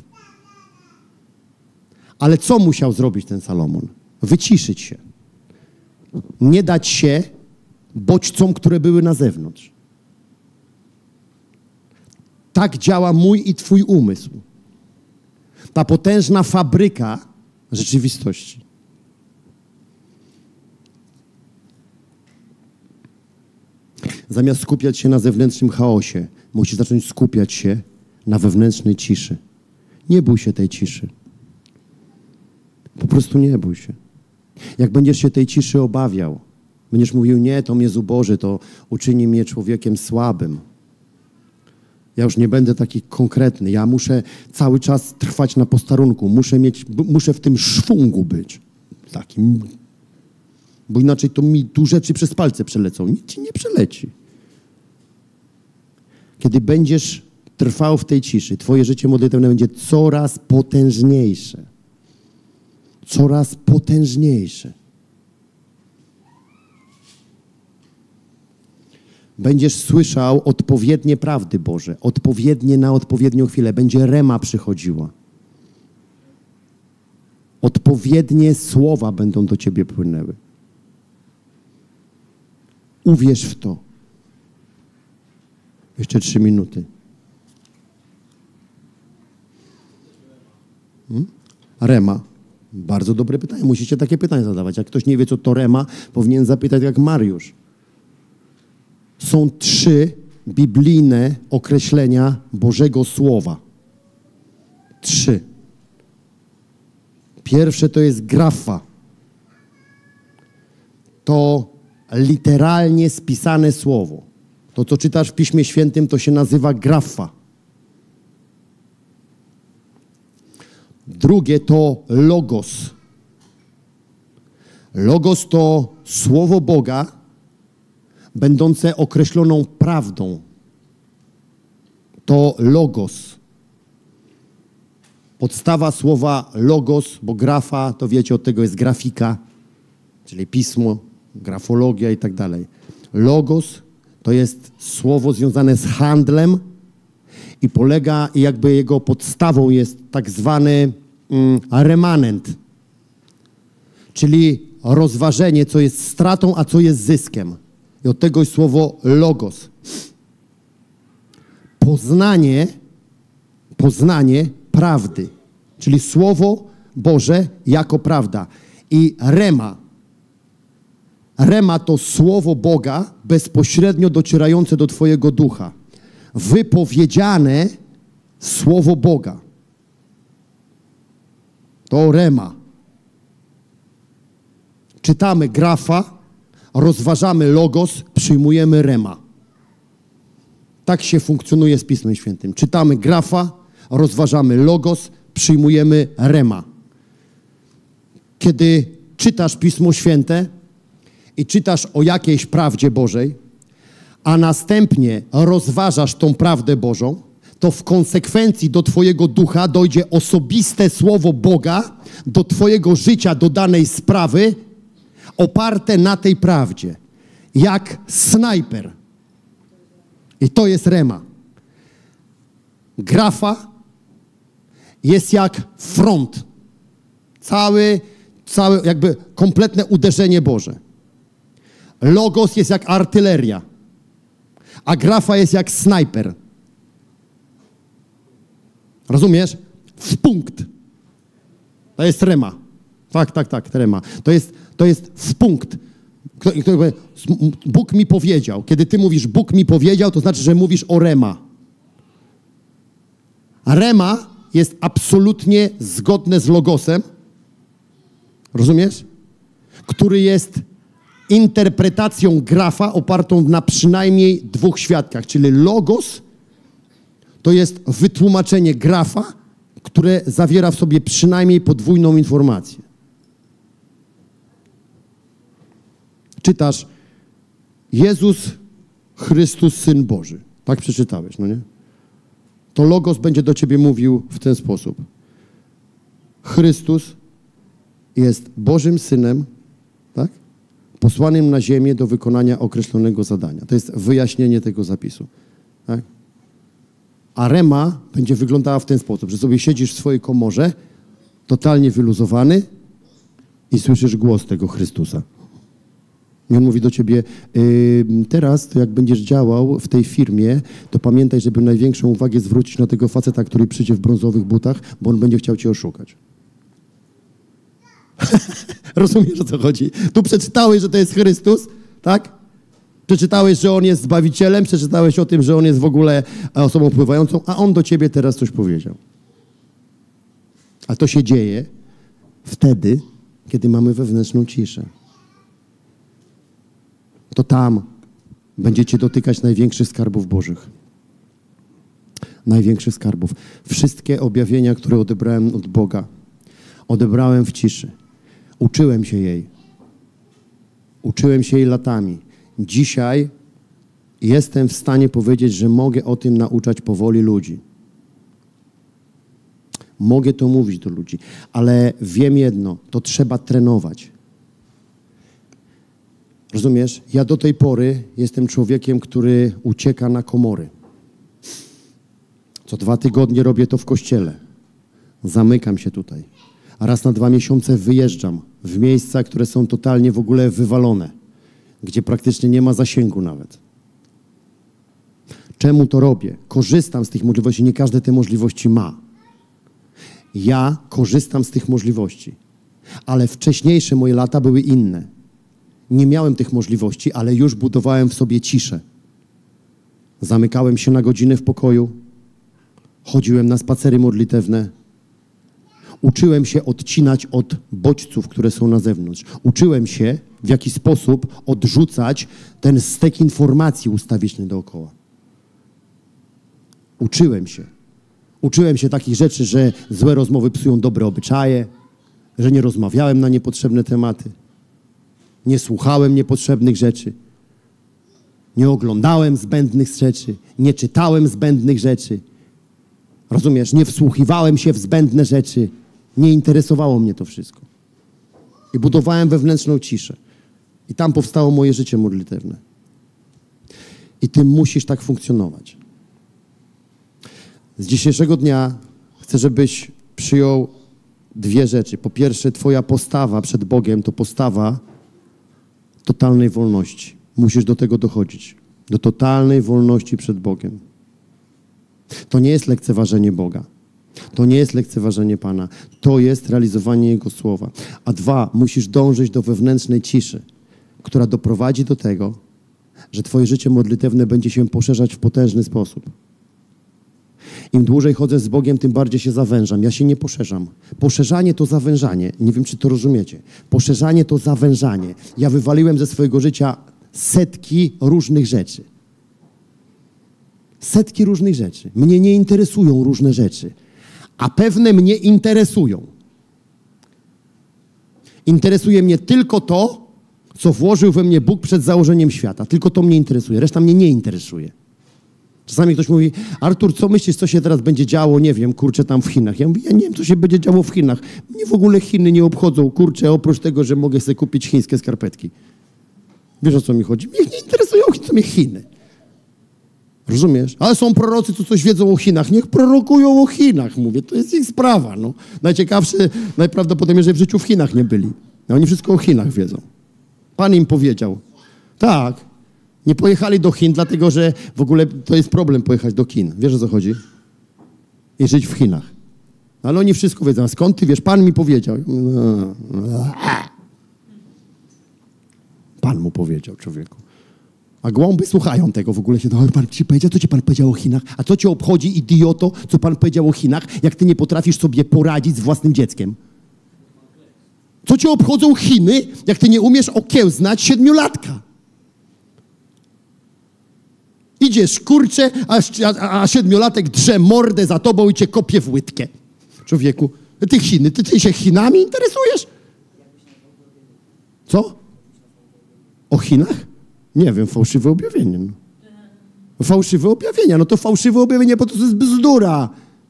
Ale co musiał zrobić ten Salomon? Wyciszyć się. Nie dać się bodźcom, które były na zewnątrz. Tak działa mój i twój umysł. Ta potężna fabryka rzeczywistości. Zamiast skupiać się na zewnętrznym chaosie, musisz zacząć skupiać się na wewnętrznej ciszy. Nie bój się tej ciszy. Po prostu nie bój się. Jak będziesz się tej ciszy obawiał, będziesz mówił, nie, to mnie zuboży, to uczyni mnie człowiekiem słabym. Ja już nie będę taki konkretny. Ja muszę cały czas trwać na posterunku. Muszę mieć, muszę w tym szwungu być. Takim. Bo inaczej to mi tu rzeczy przez palce przelecą. Nic ci nie przeleci. Kiedy będziesz trwał w tej ciszy, twoje życie modlitewne będzie coraz potężniejsze. Coraz potężniejsze. Będziesz słyszał odpowiednie prawdy Boże, odpowiednie na odpowiednią chwilę. Będzie rema przychodziła. Odpowiednie słowa będą do ciebie płynęły. Uwierz w to. Jeszcze trzy minuty. Hmm? Rema. Bardzo dobre pytanie. Musicie takie pytania zadawać. Jak ktoś nie wie, co to rema, powinien zapytać jak Mariusz. Są trzy biblijne określenia Bożego Słowa. Trzy. Pierwsze to jest grafa. To literalnie spisane słowo. To, co czytasz w Piśmie Świętym, to się nazywa grafa. Drugie to logos. Logos to słowo Boga, będące określoną prawdą. To logos. Podstawa słowa logos, bo grafa, to wiecie, od tego jest grafika, czyli pismo, grafologia i tak dalej. Logos to jest słowo związane z handlem i polega, i jakby jego podstawą jest tak zwany mm, remanent, czyli rozważenie, co jest stratą, a co jest zyskiem. I od tego jest słowo logos. Poznanie, poznanie prawdy, czyli Słowo Boże jako prawda. I rema. Rema to Słowo Boga bezpośrednio docierające do twojego ducha. Wypowiedziane Słowo Boga. To rema. Czytamy grafa, rozważamy logos, przyjmujemy rema. Tak się funkcjonuje z Pismem Świętym. Czytamy grafa, rozważamy logos, przyjmujemy rema. Kiedy czytasz Pismo Święte i czytasz o jakiejś prawdzie Bożej, a następnie rozważasz tą prawdę Bożą, to w konsekwencji do twojego ducha dojdzie osobiste Słowo Boga do twojego życia, do danej sprawy, oparte na tej prawdzie. Jak snajper. I to jest rema. Grafa jest jak front. Cały, całe jakby kompletne uderzenie Boże. Logos jest jak artyleria. A grafa jest jak snajper. Rozumiesz? W punkt. To jest rema. Tak, tak, tak, rema. To jest, to jest w punkt. Kto, kto, Bóg mi powiedział. Kiedy ty mówisz Bóg mi powiedział, to znaczy, że mówisz o rema. A rema jest absolutnie zgodne z logosem. Rozumiesz? Który jest interpretacją grafa opartą na przynajmniej dwóch świadkach. Czyli logos to jest wytłumaczenie grafa, które zawiera w sobie przynajmniej podwójną informację. Czytasz Jezus Chrystus, Syn Boży. Tak przeczytałeś, no nie? To logos będzie do ciebie mówił w ten sposób. Chrystus jest Bożym Synem, tak? Posłanym na ziemię do wykonania określonego zadania. To jest wyjaśnienie tego zapisu. Tak? A rema będzie wyglądała w ten sposób, że sobie siedzisz w swojej komorze, totalnie wyluzowany i słyszysz głos tego Chrystusa. I on mówi do ciebie, yy, teraz to jak będziesz działał w tej firmie, to pamiętaj, żeby największą uwagę zwrócić na tego faceta, który przyjdzie w brązowych butach, bo on będzie chciał cię oszukać. Rozumiesz, o co chodzi? Tu przeczytałeś, że to jest Chrystus, tak? Przeczytałeś, że On jest Zbawicielem, przeczytałeś o tym, że On jest w ogóle osobą wpływającą, a On do ciebie teraz coś powiedział. A to się dzieje wtedy, kiedy mamy wewnętrzną ciszę. To tam będziecie dotykać największych skarbów Bożych. Największych skarbów. Wszystkie objawienia, które odebrałem od Boga, odebrałem w ciszy. Uczyłem się jej. Uczyłem się jej latami. Dzisiaj jestem w stanie powiedzieć, że mogę o tym nauczać powoli ludzi. Mogę to mówić do ludzi, ale wiem jedno, to trzeba trenować. Rozumiesz? Ja do tej pory jestem człowiekiem, który ucieka na komory. Co dwa tygodnie robię to w kościele. Zamykam się tutaj. A raz na dwa miesiące wyjeżdżam w miejsca, które są totalnie w ogóle wywalone, gdzie praktycznie nie ma zasięgu nawet. Czemu to robię? Korzystam z tych możliwości. Nie każdy te możliwości ma. Ja korzystam z tych możliwości. Ale wcześniejsze moje lata były inne. Nie miałem tych możliwości, ale już budowałem w sobie ciszę. Zamykałem się na godzinę w pokoju. Chodziłem na spacery modlitewne. Uczyłem się odcinać od bodźców, które są na zewnątrz. Uczyłem się, w jaki sposób odrzucać ten stek informacji ustawicznych dookoła. Uczyłem się. Uczyłem się takich rzeczy, że złe rozmowy psują dobre obyczaje, że nie rozmawiałem na niepotrzebne tematy, nie słuchałem niepotrzebnych rzeczy, nie oglądałem zbędnych rzeczy, nie czytałem zbędnych rzeczy. Rozumiesz? Nie wsłuchiwałem się w zbędne rzeczy. Nie interesowało mnie to wszystko. I budowałem wewnętrzną ciszę. I tam powstało moje życie modlitewne. I ty musisz tak funkcjonować. Z dzisiejszego dnia chcę, żebyś przyjął dwie rzeczy. Po pierwsze, twoja postawa przed Bogiem to postawa totalnej wolności. Musisz do tego dochodzić. Do totalnej wolności przed Bogiem. To nie jest lekceważenie Boga. To nie jest lekceważenie Pana. To jest realizowanie Jego słowa. A dwa, musisz dążyć do wewnętrznej ciszy, która doprowadzi do tego, że twoje życie modlitewne będzie się poszerzać w potężny sposób. Im dłużej chodzę z Bogiem, tym bardziej się zawężam. Ja się nie poszerzam. Poszerzanie to zawężanie. Nie wiem, czy to rozumiecie. Poszerzanie to zawężanie. Ja wywaliłem ze swojego życia setki różnych rzeczy. Setki różnych rzeczy. Mnie nie interesują różne rzeczy, a pewne mnie interesują. Interesuje mnie tylko to, co włożył we mnie Bóg przed założeniem świata. Tylko to mnie interesuje. Reszta mnie nie interesuje. Czasami ktoś mówi, Artur, co myślisz, co się teraz będzie działo, nie wiem, kurczę, tam w Chinach. Ja mówię, ja nie wiem, co się będzie działo w Chinach. Mnie w ogóle Chiny nie obchodzą, kurczę, oprócz tego, że mogę sobie kupić chińskie skarpetki. Wiesz, o co mi chodzi? Mnie nie interesują co mnie Chiny. Rozumiesz? Ale są prorocy, co coś wiedzą o Chinach. Niech prorokują o Chinach, mówię. To jest ich sprawa, no. Najciekawsze, najprawdopodobniej, że w życiu w Chinach nie byli. No, oni wszystko o Chinach wiedzą. Pan im powiedział. Tak. Nie pojechali do Chin, dlatego że w ogóle to jest problem pojechać do Chin. Wiesz, o co chodzi? I żyć w Chinach. Ale oni wszystko wiedzą. A skąd ty wiesz? Pan mi powiedział. Pan mu powiedział, człowieku. A głąby słuchają tego w ogóle. Się, no, pan ci powiedział, co ci pan powiedział o Chinach? A co cię obchodzi, idioto, co pan powiedział o Chinach, jak ty nie potrafisz sobie poradzić z własnym dzieckiem? Co cię obchodzą Chiny, jak ty nie umiesz okiełznać siedmiolatka? Idziesz, kurczę, a, a, a siedmiolatek drze mordę za tobą i cię kopie w łydkę. Człowieku, ty Chiny, ty, ty się Chinami interesujesz? Co? O Chinach? Nie wiem, fałszywe objawienie. No. Fałszywe objawienia, no to fałszywe objawienie, bo to jest bzdura.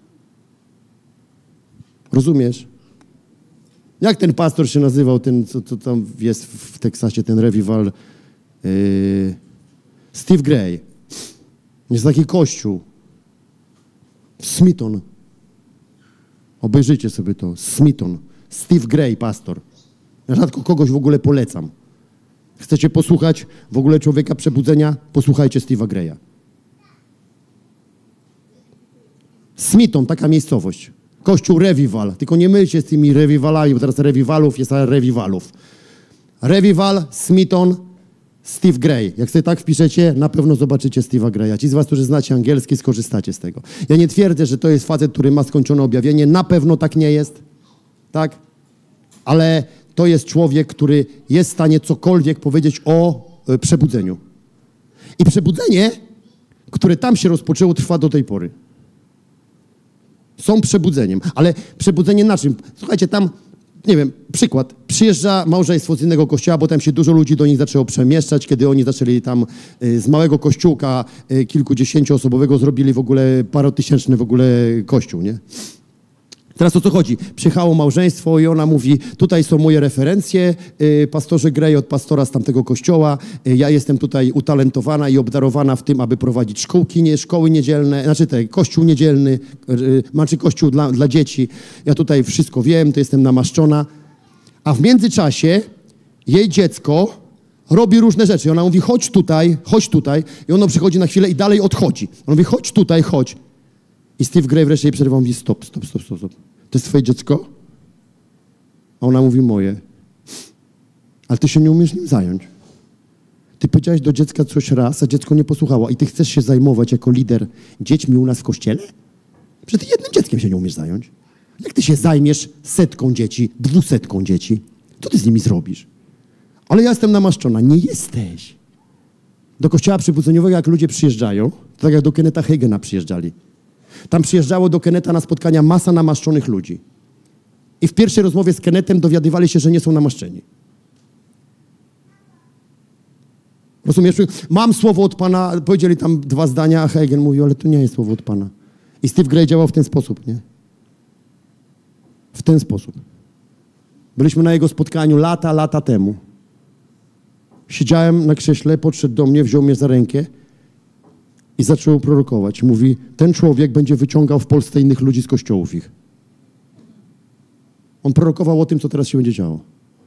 Rozumiesz? Jak ten pastor się nazywał, ten, co, co tam jest w Teksasie, ten revival? Yy, Steve Gray. Jest taki kościół. Smithon. Obejrzyjcie sobie to. Smithon. Steve Gray, pastor. Ja rzadko kogoś w ogóle polecam. Chcecie posłuchać w ogóle człowieka przebudzenia? Posłuchajcie Steve'a Graya. Smithon, taka miejscowość. Kościół Revival. Tylko nie mylcie z tymi revivalami, bo teraz revivalów jest revivalów. Revival, Smithon, Steve Gray. Jak sobie tak wpiszecie, na pewno zobaczycie Steve'a Graya. Ci z was, którzy znacie angielski, skorzystacie z tego. Ja nie twierdzę, że to jest facet, który ma skończone objawienie. Na pewno tak nie jest. Tak? Ale to jest człowiek, który jest w stanie cokolwiek powiedzieć o y, przebudzeniu. I przebudzenie, które tam się rozpoczęło, trwa do tej pory. Są przebudzeniem. Ale przebudzenie na czym? Słuchajcie, tam nie wiem, przykład. Przyjeżdża małżeństwo z innego kościoła, bo tam się dużo ludzi do nich zaczęło przemieszczać, kiedy oni zaczęli tam y, z małego kościółka y, kilkudziesięcioosobowego zrobili w ogóle parotysięczny w ogóle kościół, nie? Teraz o co chodzi? Przyjechało małżeństwo i ona mówi, tutaj są moje referencje, y, pastorze Gray od pastora z tamtego kościoła, y, ja jestem tutaj utalentowana i obdarowana w tym, aby prowadzić szkółki, nie, szkoły niedzielne, znaczy te, kościół niedzielny, y, znaczy kościół dla, dla dzieci. Ja tutaj wszystko wiem, to jestem namaszczona. A w międzyczasie jej dziecko robi różne rzeczy. Ona mówi, chodź tutaj, chodź tutaj. I ono przychodzi na chwilę i dalej odchodzi. On mówi, chodź tutaj, chodź. I Steve Gray wreszcie jej przerywa, mówi, stop, stop, stop, stop, stop. To jest twoje dziecko? A ona mówi, moje. Ale ty się nie umiesz nim zająć. Ty powiedziałeś do dziecka coś raz, a dziecko nie posłuchało. I ty chcesz się zajmować jako lider dziećmi u nas w kościele? Przecież ty jednym dzieckiem się nie umiesz zająć. Jak ty się zajmiesz setką dzieci, dwusetką dzieci? Co ty z nimi zrobisz? Ale ja jestem namaszczona. Nie jesteś. Do kościoła przybudzeniowego, jak ludzie przyjeżdżają, to tak jak do Kennetha Hagina przyjeżdżali. Tam przyjeżdżało do Kennetha na spotkania masa namaszczonych ludzi. I w pierwszej rozmowie z Kennethem dowiadywali się, że nie są namaszczeni. Rozumiesz? Mam słowo od Pana, powiedzieli tam dwa zdania, a Hagin mówił, ale to nie jest słowo od Pana. I Steve Gray działał w ten sposób, nie? W ten sposób. Byliśmy na jego spotkaniu lata, lata temu. Siedziałem na krześle, podszedł do mnie, wziął mnie za rękę i zaczął prorokować. Mówi, ten człowiek będzie wyciągał w Polsce innych ludzi z kościołów ich. On prorokował o tym, co teraz się będzie działo.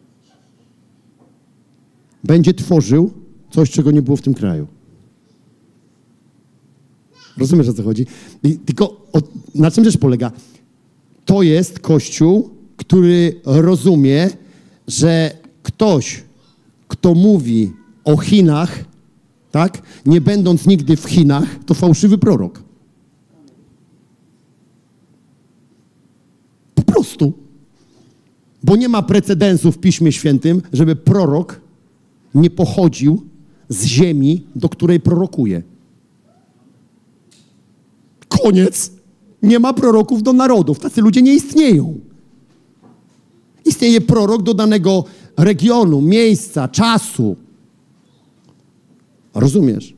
Będzie tworzył coś, czego nie było w tym kraju. Rozumiesz, o co chodzi? I tylko o, na czym rzecz polega? To jest Kościół, który rozumie, że ktoś, kto mówi o Chinach, tak, nie będąc nigdy w Chinach, to fałszywy prorok. Po prostu. Bo nie ma precedensu w Piśmie Świętym, żeby prorok nie pochodził z ziemi, do której prorokuje. Koniec. Nie ma proroków do narodów. Tacy ludzie nie istnieją. Istnieje prorok do danego regionu, miejsca, czasu. Rozumiesz?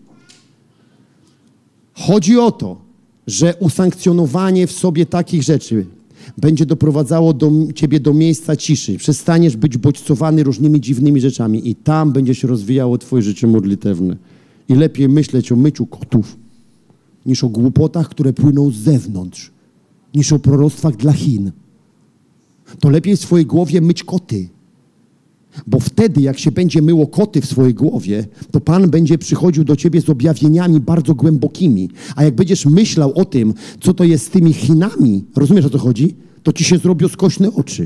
Chodzi o to, że usankcjonowanie w sobie takich rzeczy będzie doprowadzało do, ciebie do miejsca ciszy. Przestaniesz być bodźcowany różnymi dziwnymi rzeczami i tam będzie się rozwijało twoje życie modlitewne. I lepiej myśleć o myciu kotów, niż o głupotach, które płyną z zewnątrz, niż o proroctwach dla Chin. To lepiej w swojej głowie myć koty. Bo wtedy, jak się będzie myło koty w swojej głowie, to Pan będzie przychodził do ciebie z objawieniami bardzo głębokimi. A jak będziesz myślał o tym, co to jest z tymi Chinami, rozumiesz, o co chodzi? To ci się zrobią skośne oczy.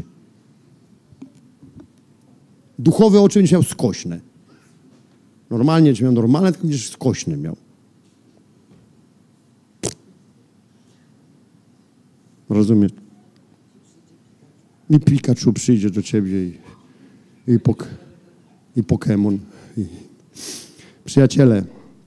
Duchowe oczy będziesz miał skośne. Normalnie będziesz miał normalne, tylko będziesz skośne miał. Rozumiesz? I Pikachu przyjdzie do ciebie i, i, pok, i Pokémon. I... Przyjaciele,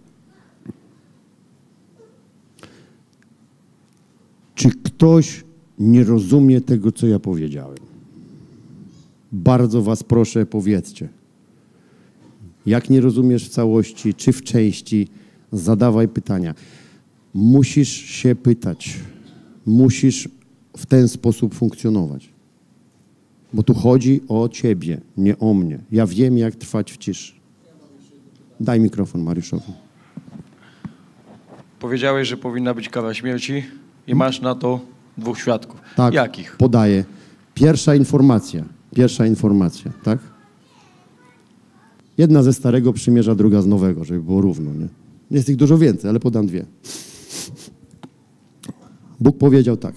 czy ktoś nie rozumie tego, co ja powiedziałem? Bardzo was proszę, powiedzcie. Jak nie rozumiesz w całości, czy w części, zadawaj pytania. Musisz się pytać. Musisz w ten sposób funkcjonować. Bo tu chodzi o ciebie, nie o mnie. Ja wiem, jak trwać w ciszy. Daj mikrofon Mariuszowi. Powiedziałeś, że powinna być kara śmierci i masz na to dwóch świadków. Tak, jakich? Podaję. Pierwsza informacja. Pierwsza informacja, tak? Jedna ze Starego Przymierza, druga z Nowego, żeby było równo, nie? Jest ich dużo więcej, ale podam dwie. Bóg powiedział tak.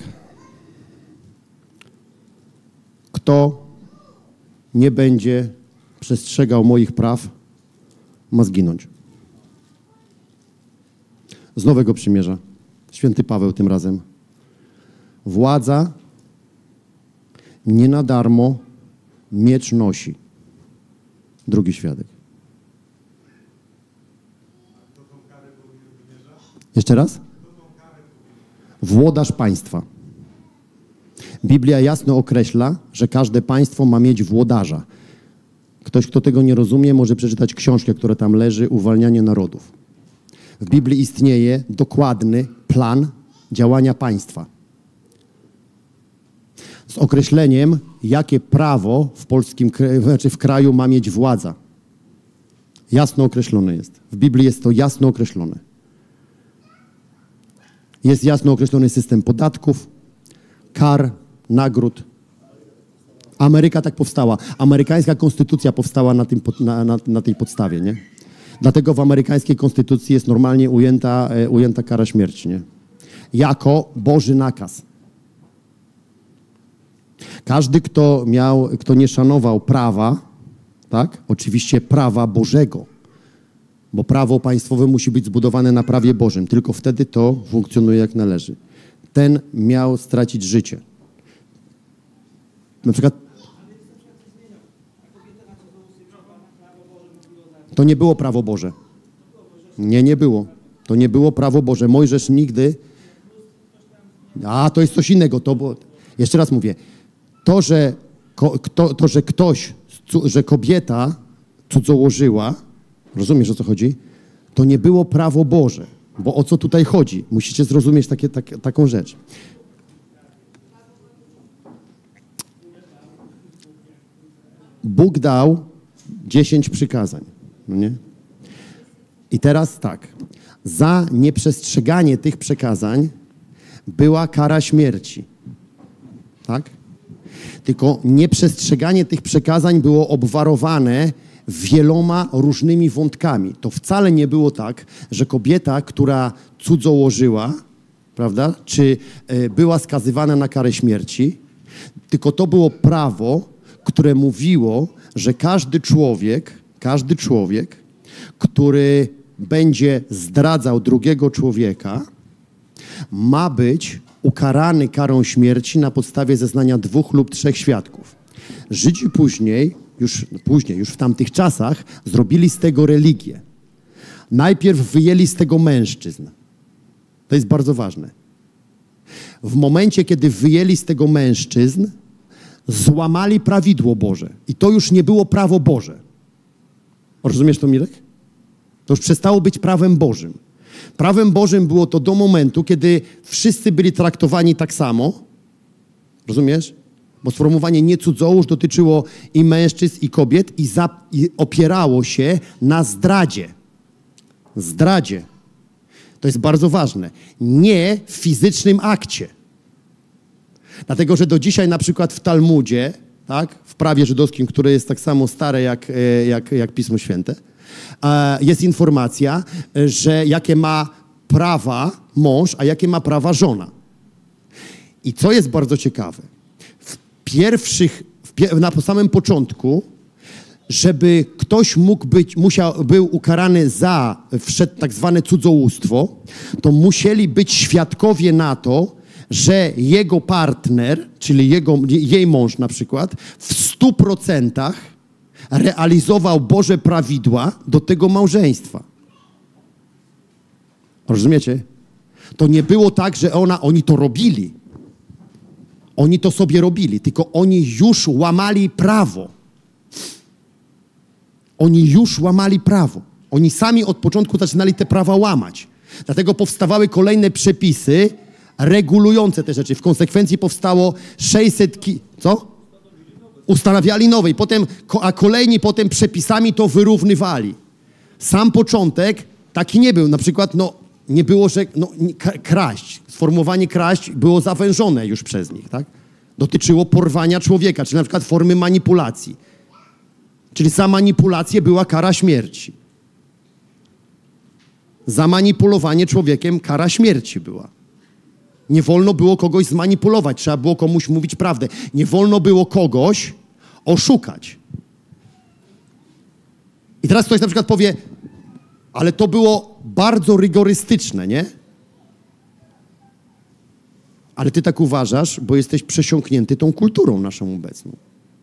Kto nie będzie przestrzegał moich praw, ma zginąć. Z Nowego Przymierza. Święty Paweł tym razem. Władza nie na darmo miecz nosi. Drugi świadek. Jeszcze raz? Włodarz państwa. Biblia jasno określa, że każde państwo ma mieć włodarza. Ktoś, kto tego nie rozumie, może przeczytać książkę, która tam leży, Uwalnianie narodów. W Biblii istnieje dokładny plan działania państwa. Z określeniem, jakie prawo w polskim, znaczy w kraju ma mieć władza. Jasno określone jest. W Biblii jest to jasno określone. Jest jasno określony system podatków, kar, nagród. Ameryka tak powstała. Amerykańska konstytucja powstała na, tym, na, na, na tej podstawie, nie? Dlatego w amerykańskiej konstytucji jest normalnie ujęta, e, ujęta kara śmierci, nie? Jako Boży nakaz. Każdy, kto miał, kto nie szanował prawa, tak? Oczywiście prawa Bożego, bo prawo państwowe musi być zbudowane na prawie Bożym. Tylko wtedy to funkcjonuje jak należy. Ten miał stracić życie. Na przykład to nie było prawo Boże. Nie, nie było. To nie było prawo Boże. Mojżesz nigdy... A, to jest coś innego. To było... Jeszcze raz mówię. To, że, ko, to, to, że ktoś, że kobieta cudzołożyła, rozumiesz, o co chodzi? To nie było prawo Boże. Bo o co tutaj chodzi? Musicie zrozumieć takie, tak, taką rzecz. Bóg dał dziesięć przykazań. No nie? I teraz tak. Za nieprzestrzeganie tych przykazań była kara śmierci. Tak? Tylko nieprzestrzeganie tych przykazań było obwarowane wieloma różnymi wątkami. To wcale nie było tak, że kobieta, która cudzołożyła, prawda, czy y, była skazywana na karę śmierci, tylko to było prawo, które mówiło, że każdy człowiek, każdy człowiek, który będzie zdradzał drugiego człowieka, ma być ukarany karą śmierci na podstawie zeznania dwóch lub trzech świadków. Żydzi później, już później, już w tamtych czasach, zrobili z tego religię. Najpierw wyjęli z tego mężczyzn. To jest bardzo ważne. W momencie, kiedy wyjęli z tego mężczyzn, złamali prawidło Boże. I to już nie było prawo Boże. Rozumiesz to, Mirek? To już przestało być prawem Bożym. Prawem Bożym było to do momentu, kiedy wszyscy byli traktowani tak samo. Rozumiesz? Bo sformułowanie nie cudzołóż dotyczyło i mężczyzn, i kobiet i, za, i opierało się na zdradzie. Zdradzie. To jest bardzo ważne. Nie w fizycznym akcie. Dlatego, że do dzisiaj na przykład w Talmudzie, tak, w prawie żydowskim, które jest tak samo stare jak, jak, jak Pismo Święte, jest informacja, że jakie ma prawa mąż, a jakie ma prawa żona. I co jest bardzo ciekawe, w pierwszych, w pier na samym początku, żeby ktoś mógł być, musiał, był ukarany za wszedł tak zwane cudzołóstwo, to musieli być świadkowie na to, że jego partner, czyli jego, jej mąż na przykład, w stu procentach realizował Boże prawidła do tego małżeństwa. Rozumiecie? To nie było tak, że ona, oni to robili. Oni to sobie robili, tylko oni już łamali prawo. Oni już łamali prawo. Oni sami od początku zaczynali te prawa łamać. Dlatego powstawały kolejne przepisy regulujące te rzeczy. W konsekwencji powstało sześćset... Ki co? Ustanawiali nowe i potem, a kolejni potem przepisami to wyrównywali. Sam początek taki nie był. Na przykład, no, nie było, że no, kraść. Sformułowanie kraść było zawężone już przez nich, tak? Dotyczyło porwania człowieka, czy na przykład formy manipulacji. Czyli za manipulację była kara śmierci. Za manipulowanie człowiekiem kara śmierci była. Nie wolno było kogoś zmanipulować, trzeba było komuś mówić prawdę. Nie wolno było kogoś oszukać. I teraz ktoś na przykład powie, ale to było bardzo rygorystyczne, nie? Ale ty tak uważasz, bo jesteś przesiąknięty tą kulturą naszą obecną.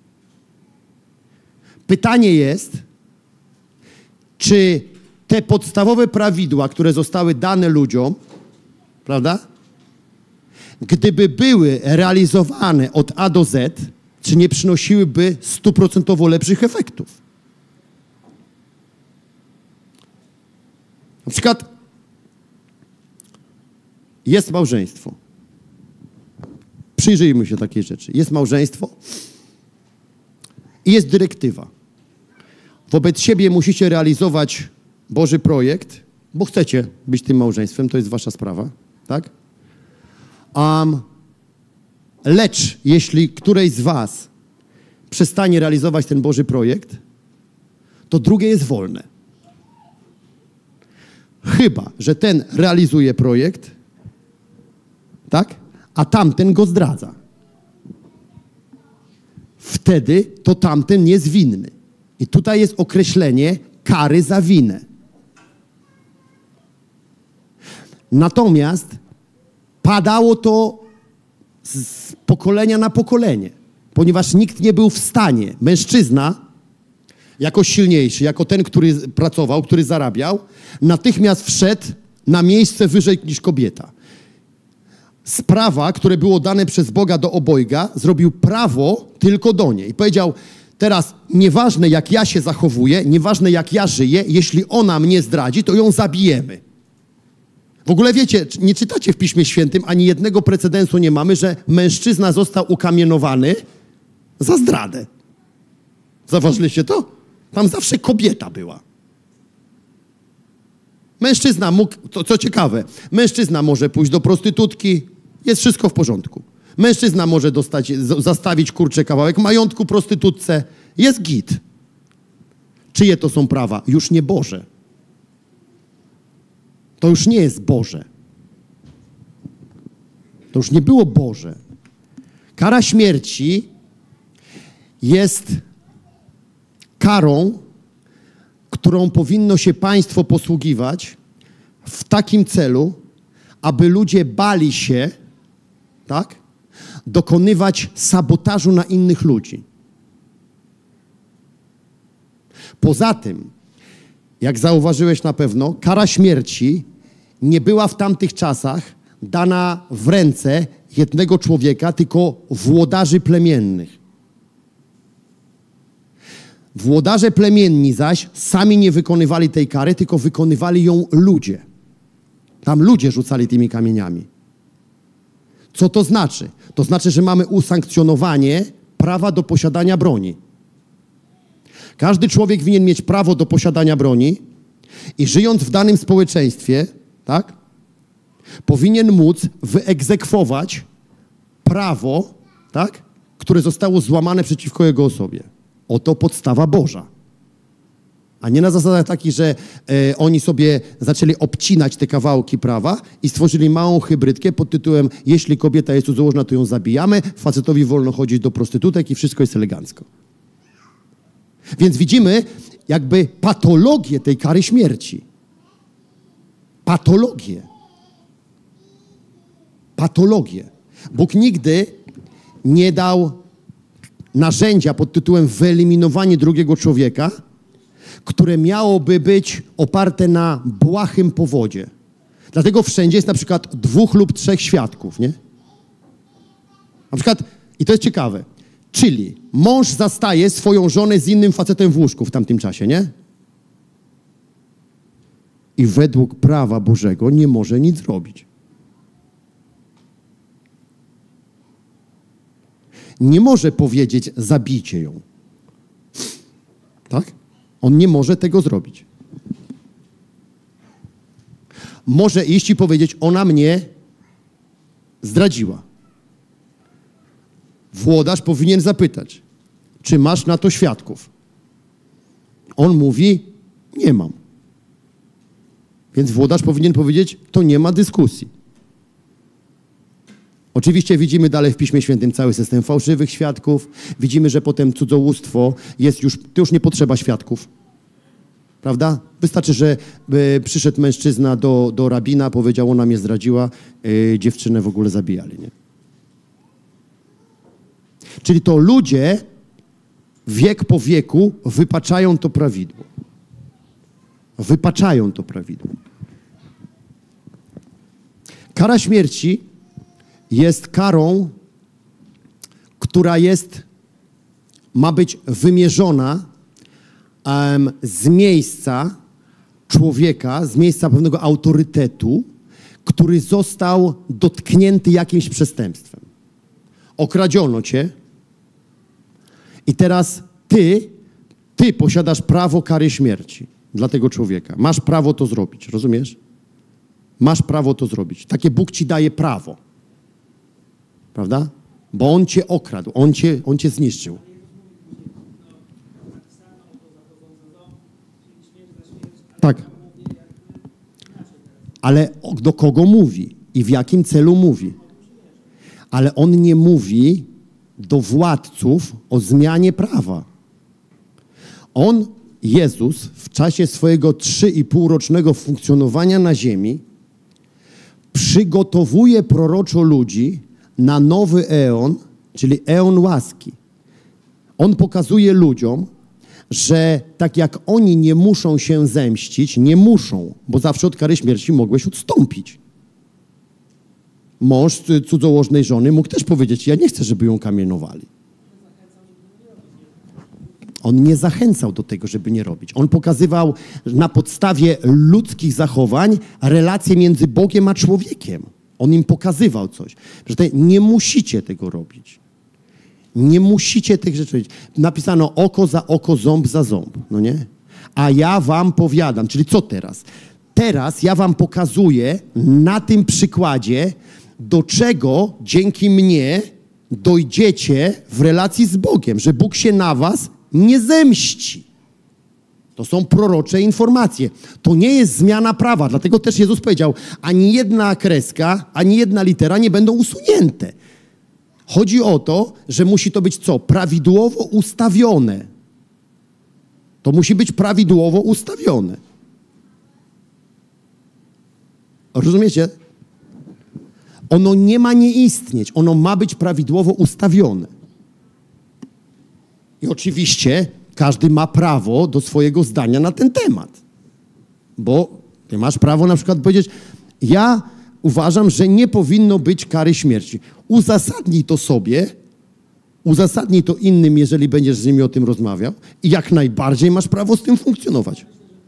Pytanie jest, czy te podstawowe prawidła, które zostały dane ludziom, prawda? gdyby były realizowane od A do Z, czy nie przynosiłyby stuprocentowo lepszych efektów. Na przykład jest małżeństwo. Przyjrzyjmy się takiej rzeczy. Jest małżeństwo i jest dyrektywa. Wobec siebie musicie realizować Boży projekt, bo chcecie być tym małżeństwem, to jest wasza sprawa, tak? Um, lecz jeśli któreś z was przestanie realizować ten Boży projekt, to drugie jest wolne. Chyba że ten realizuje projekt, tak? A tamten go zdradza. Wtedy to tamten jest winny. I tutaj jest określenie kary za winę. Natomiast padało to z pokolenia na pokolenie, ponieważ nikt nie był w stanie, mężczyzna jako silniejszy, jako ten, który pracował, który zarabiał, natychmiast wszedł na miejsce wyżej niż kobieta. Z prawa, które było dane przez Boga do obojga, zrobił prawo tylko do niej. I powiedział, teraz nieważne jak ja się zachowuję, nieważne jak ja żyję, jeśli ona mnie zdradzi, to ją zabijemy. W ogóle wiecie, nie czytacie w Piśmie Świętym, ani jednego precedensu nie mamy, że mężczyzna został ukamienowany za zdradę. Zauważyliście to? Tam zawsze kobieta była. Mężczyzna mógł, to, co ciekawe, mężczyzna może pójść do prostytutki, jest wszystko w porządku. Mężczyzna może dostać, zastawić, kurczę, kawałek majątku prostytutce, jest git. Czyje to są prawa? Już nie Boże. To już nie jest Boże. To już nie było Boże. Kara śmierci jest karą, którą powinno się państwo posługiwać w takim celu, aby ludzie bali się, tak, dokonywać sabotażu na innych ludzi. Poza tym, jak zauważyłeś na pewno, kara śmierci nie była w tamtych czasach dana w ręce jednego człowieka, tylko włodarzy plemiennych. Włodarze plemienni zaś sami nie wykonywali tej kary, tylko wykonywali ją ludzie. Tam ludzie rzucali tymi kamieniami. Co to znaczy? To znaczy, że mamy usankcjonowanie prawa do posiadania broni. Każdy człowiek winien mieć prawo do posiadania broni i żyjąc w danym społeczeństwie, tak, powinien móc wyegzekwować prawo, tak, które zostało złamane przeciwko jego osobie. Oto podstawa Boża. A nie na zasadach takich, że e, oni sobie zaczęli obcinać te kawałki prawa i stworzyli małą hybrydkę pod tytułem jeśli kobieta jest cudzołożna, to ją zabijamy, facetowi wolno chodzić do prostytutek i wszystko jest elegancko. Więc widzimy jakby patologię tej kary śmierci. Patologię. Patologię. Bóg nigdy nie dał narzędzia pod tytułem wyeliminowanie drugiego człowieka, które miałoby być oparte na błahym powodzie. Dlatego wszędzie jest na przykład dwóch lub trzech świadków, nie? Na przykład, i to jest ciekawe, czyli mąż zastaje swoją żonę z innym facetem w łóżku w tamtym czasie, nie? I według prawa Bożego nie może nic zrobić. Nie może powiedzieć, zabijcie ją. Tak? On nie może tego zrobić. Może iść i powiedzieć, ona mnie zdradziła. Włodarz powinien zapytać, czy masz na to świadków? On mówi, nie mam. Więc włodarz powinien powiedzieć, to nie ma dyskusji. Oczywiście widzimy dalej w Piśmie Świętym cały system fałszywych świadków. Widzimy, że potem cudzołóstwo jest już, to już nie potrzeba świadków. Prawda? Wystarczy, że y, przyszedł mężczyzna do, do rabina, powiedział, ona mnie zdradziła, y, dziewczynę w ogóle zabijali. Nie? Czyli to ludzie wiek po wieku wypaczają to prawidło. Wypaczają to prawidło. Kara śmierci jest karą, która jest, ma być wymierzona um, z miejsca człowieka, z miejsca pewnego autorytetu, który został dotknięty jakimś przestępstwem. Okradziono cię i teraz ty, ty posiadasz prawo kary śmierci dla tego człowieka. Masz prawo to zrobić, rozumiesz? Masz prawo to zrobić. Takie Bóg ci daje prawo. Prawda? Bo On cię okradł, On cię, on cię zniszczył. Tak. Ale do kogo mówi i w jakim celu mówi? Ale On nie mówi do władców o zmianie prawa. On, Jezus, w czasie swojego trzy i pół rocznego funkcjonowania na ziemi przygotowuje proroczo ludzi na nowy eon, czyli eon łaski. On pokazuje ludziom, że tak jak oni nie muszą się zemścić, nie muszą, bo zawsze od kary śmierci mogłeś odstąpić. Mąż cudzołożnej żony mógł też powiedzieć, ja nie chcę, żeby ją kamienowali. On nie zachęcał do tego, żeby nie robić. On pokazywał na podstawie ludzkich zachowań relacje między Bogiem a człowiekiem. On im pokazywał coś. Że nie musicie tego robić. Nie musicie tych rzeczy robić. Napisano oko za oko, ząb za ząb. No nie? A ja wam powiadam. Czyli co teraz? Teraz ja wam pokazuję na tym przykładzie, do czego dzięki mnie dojdziecie w relacji z Bogiem. Że Bóg się na was nie zemści. To są prorocze informacje. To nie jest zmiana prawa. Dlatego też Jezus powiedział, ani jedna kreska, ani jedna litera nie będą usunięte. Chodzi o to, że musi to być co? Prawidłowo ustawione. To musi być prawidłowo ustawione. Rozumiecie? Ono nie ma nie istnieć. Ono ma być prawidłowo ustawione. I oczywiście każdy ma prawo do swojego zdania na ten temat. Bo ty masz prawo na przykład powiedzieć, ja uważam, że nie powinno być kary śmierci. Uzasadnij to sobie, uzasadnij to innym, jeżeli będziesz z nimi o tym rozmawiał i jak najbardziej masz prawo z tym funkcjonować.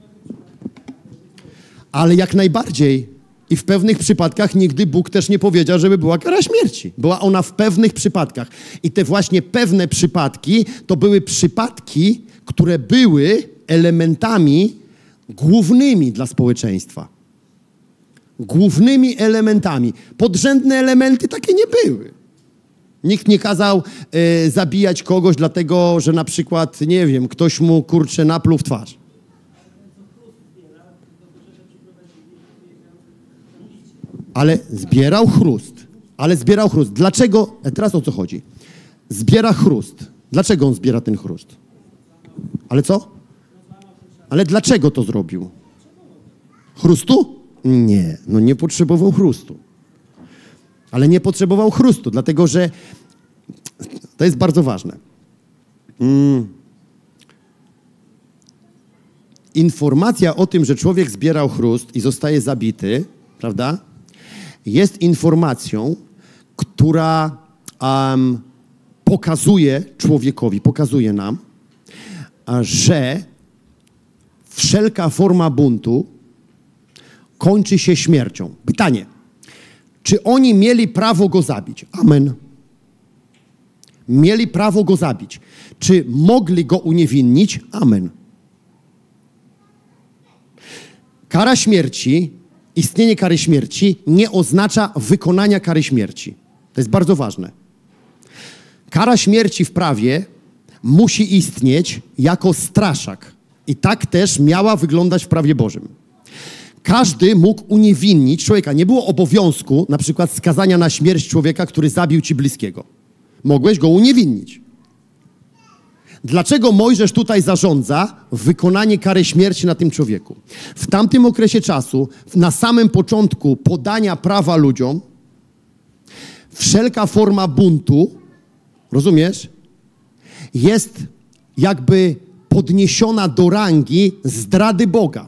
Ale jak najbardziej i w pewnych przypadkach nigdy Bóg też nie powiedział, żeby była kara śmierci. Była ona w pewnych przypadkach. I te właśnie pewne przypadki to były przypadki, które były elementami głównymi dla społeczeństwa. Głównymi elementami. Podrzędne elementy takie nie były. Nikt nie kazał e, zabijać kogoś dlatego, że na przykład, nie wiem, ktoś mu, kurczę, napluł w twarz. Ale zbierał chrust. Ale zbierał chrust. Dlaczego? Teraz o co chodzi? Zbiera chrust. Dlaczego on zbiera ten chrust? Ale co? Ale dlaczego to zrobił? Chrustu? Nie. No nie potrzebował chrustu. Ale nie potrzebował chrustu, dlatego że to jest bardzo ważne. Mm. Informacja o tym, że człowiek zbierał chrust i zostaje zabity, prawda? Jest informacją, która um, pokazuje człowiekowi, pokazuje nam, że wszelka forma buntu kończy się śmiercią. Pytanie, czy oni mieli prawo go zabić? Amen. Mieli prawo go zabić. Czy mogli go uniewinnić? Amen. Kara śmierci, istnienie kary śmierci nie oznacza wykonania kary śmierci. To jest bardzo ważne. Kara śmierci w prawie musi istnieć jako straszak. I tak też miała wyglądać w prawie Bożym. Każdy mógł uniewinnić człowieka. Nie było obowiązku na przykład skazania na śmierć człowieka, który zabił ci bliskiego. Mogłeś go uniewinnić. Dlaczego Mojżesz tutaj zarządza wykonanie kary śmierci na tym człowieku? W tamtym okresie czasu, na samym początku podania prawa ludziom, wszelka forma buntu, rozumiesz, jest jakby podniesiona do rangi zdrady Boga.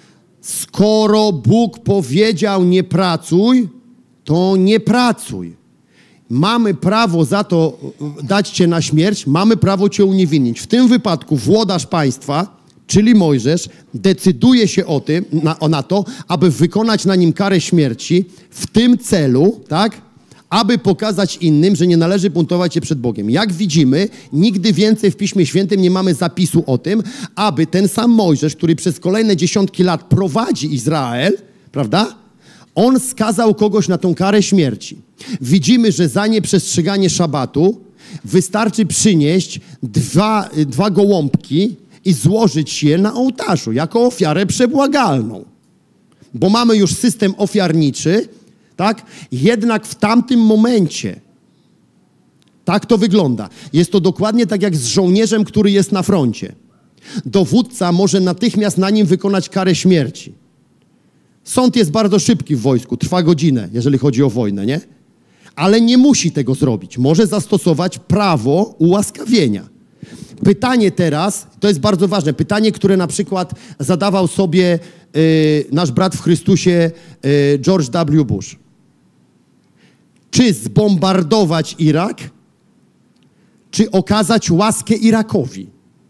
Skoro Bóg powiedział nie pracuj, to nie pracuj. mamy prawo za to dać cię na śmierć, mamy prawo cię uniewinnić. W tym wypadku włodarz państwa, czyli Mojżesz, decyduje się o tym, na, na to, aby wykonać na nim karę śmierci w tym celu, tak, aby pokazać innym, że nie należy buntować się przed Bogiem. Jak widzimy, nigdy więcej w Piśmie Świętym nie mamy zapisu o tym, aby ten sam Mojżesz, który przez kolejne dziesiątki lat prowadzi Izrael, prawda, on skazał kogoś na tą karę śmierci. Widzimy, że za nieprzestrzeganie szabatu wystarczy przynieść dwa, dwa gołąbki i złożyć je na ołtarzu jako ofiarę przebłagalną. Bo mamy już system ofiarniczy, tak? Jednak w tamtym momencie tak to wygląda. Jest to dokładnie tak jak z żołnierzem, który jest na froncie. Dowódca może natychmiast na nim wykonać karę śmierci. Sąd jest bardzo szybki w wojsku, trwa godzinę, jeżeli chodzi o wojnę, nie? Ale nie musi tego zrobić. Może zastosować prawo ułaskawienia. Pytanie teraz, to jest bardzo ważne, pytanie, które na przykład zadawał sobie y, nasz brat w Chrystusie y, George W. Bush. Czy zbombardować Irak, czy okazać łaskę Irakowi?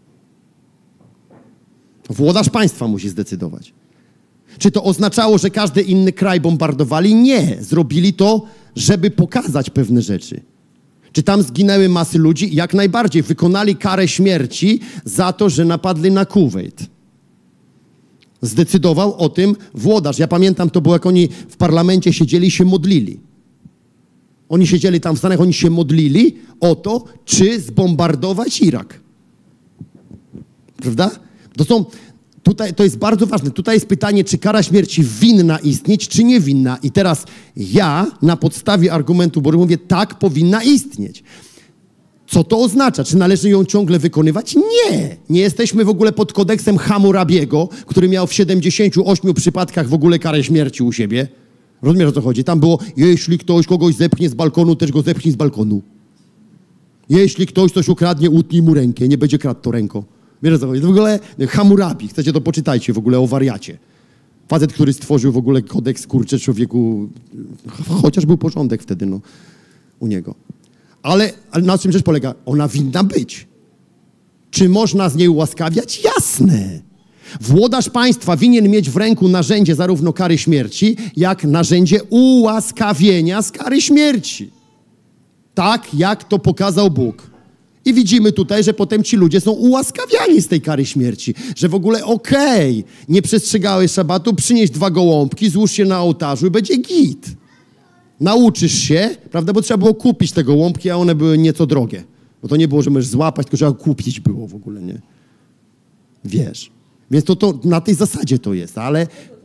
Włodarz państwa musi zdecydować. Czy to oznaczało, że każdy inny kraj bombardowali? Nie. Zrobili to, żeby pokazać pewne rzeczy. Czy tam zginęły masy ludzi? Jak najbardziej. Wykonali karę śmierci za to, że napadli na Kuwejt. Zdecydował o tym włodarz. Ja pamiętam, to było jak oni w parlamencie siedzieli i się modlili. Oni siedzieli tam w Stanach, oni się modlili o to, czy zbombardować Irak. Prawda? To są... Tutaj, to jest bardzo ważne. Tutaj jest pytanie, czy kara śmierci winna istnieć, czy nie winna. I teraz ja na podstawie argumentu Bożego mówię, tak, powinna istnieć. Co to oznacza? Czy należy ją ciągle wykonywać? Nie. Nie jesteśmy w ogóle pod kodeksem Hammurabiego, który miał w siedemdziesięciu ośmiu przypadkach w ogóle karę śmierci u siebie. Rozumiesz, o co chodzi? Tam było, jeśli ktoś kogoś zepchnie z balkonu, też go zepchnij z balkonu. Jeśli ktoś coś ukradnie, utnij mu rękę. Nie będzie kradł to ręką. Wiesz, o co chodzi? To w ogóle Hammurabi. Chcecie, to poczytajcie w ogóle o wariacie. Facet, który stworzył w ogóle kodeks, kurczę, człowieku, chociaż był porządek wtedy, no, u niego. Ale, ale na czym rzecz polega? Ona winna być. Czy można z niej ułaskawiać? Jasne. Włodarz państwa winien mieć w ręku narzędzie zarówno kary śmierci, jak narzędzie ułaskawienia z kary śmierci. Tak, jak to pokazał Bóg. I widzimy tutaj, że potem ci ludzie są ułaskawiani z tej kary śmierci. Że w ogóle okej, okay, nie przestrzegałeś szabatu, przynieś dwa gołąbki, złóż się na ołtarzu i będzie git. Nauczysz się, prawda, bo trzeba było kupić te gołąbki, a one były nieco drogie. Bo to nie było, że możesz złapać, tylko trzeba kupić było w ogóle, nie? Wiesz. Więc to, to na tej zasadzie to jest, ale...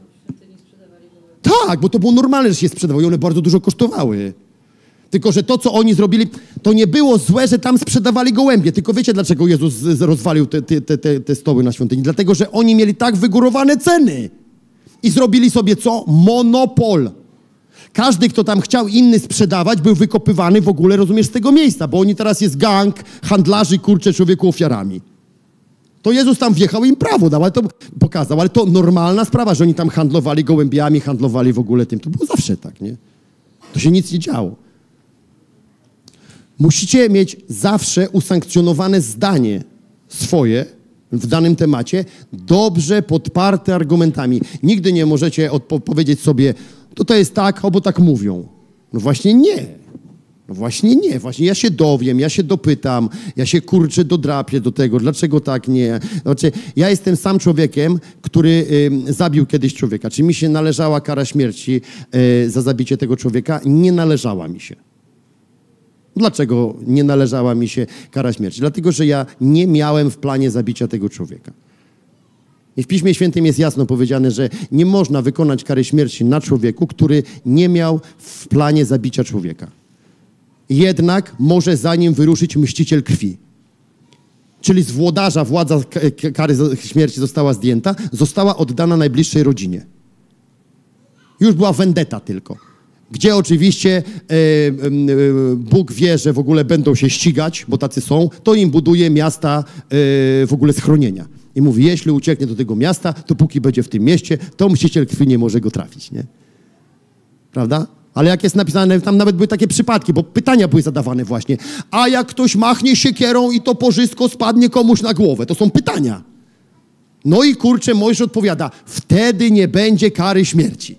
Tak, bo to było normalne, że się sprzedawały i one bardzo dużo kosztowały. Tylko że to, co oni zrobili, to nie było złe, że tam sprzedawali gołębie. Tylko wiecie, dlaczego Jezus rozwalił te, te, te, te stoły na świątyni? Dlatego, że oni mieli tak wygórowane ceny. I zrobili sobie co? Monopol. Każdy, kto tam chciał inny sprzedawać, był wykopywany w ogóle, rozumiesz, z tego miejsca. Bo oni teraz jest gang handlarzy, kurczę, człowieku ofiarami. To Jezus tam wjechał i im prawo dał, ale to pokazał. Ale to normalna sprawa, że oni tam handlowali gołębiami, handlowali w ogóle tym. To było zawsze tak, nie? To się nic nie działo. Musicie mieć zawsze usankcjonowane zdanie swoje w danym temacie, dobrze podparte argumentami. Nigdy nie możecie odpowiedzieć sobie, to to jest tak, albo tak mówią. No właśnie nie. No właśnie nie. Właśnie ja się dowiem, ja się dopytam, ja się kurczę dodrapię do tego, dlaczego tak nie. Znaczy, ja jestem sam człowiekiem, który y, zabił kiedyś człowieka. Czy mi się należała kara śmierci y, za zabicie tego człowieka? Nie należała mi się. Dlaczego nie należała mi się kara śmierci? Dlatego, że ja nie miałem w planie zabicia tego człowieka. I w Piśmie Świętym jest jasno powiedziane, że nie można wykonać kary śmierci na człowieku, który nie miał w planie zabicia człowieka. Jednak może za nim wyruszyć mściciel krwi. Czyli z włodarza władza kary śmierci została zdjęta, została oddana najbliższej rodzinie. Już była vendetta tylko. Gdzie oczywiście e, e, Bóg wie, że w ogóle będą się ścigać, bo tacy są, to im buduje miasta e, w ogóle schronienia. I mówi, jeśli ucieknie do tego miasta, to póki będzie w tym mieście, to mściciel krwi nie może go trafić, nie? Prawda? Ale jak jest napisane, tam nawet były takie przypadki, bo pytania były zadawane właśnie. A jak ktoś machnie siekierą i to pożysko spadnie komuś na głowę? To są pytania. No i kurczę, Mojżesz odpowiada, wtedy nie będzie kary śmierci.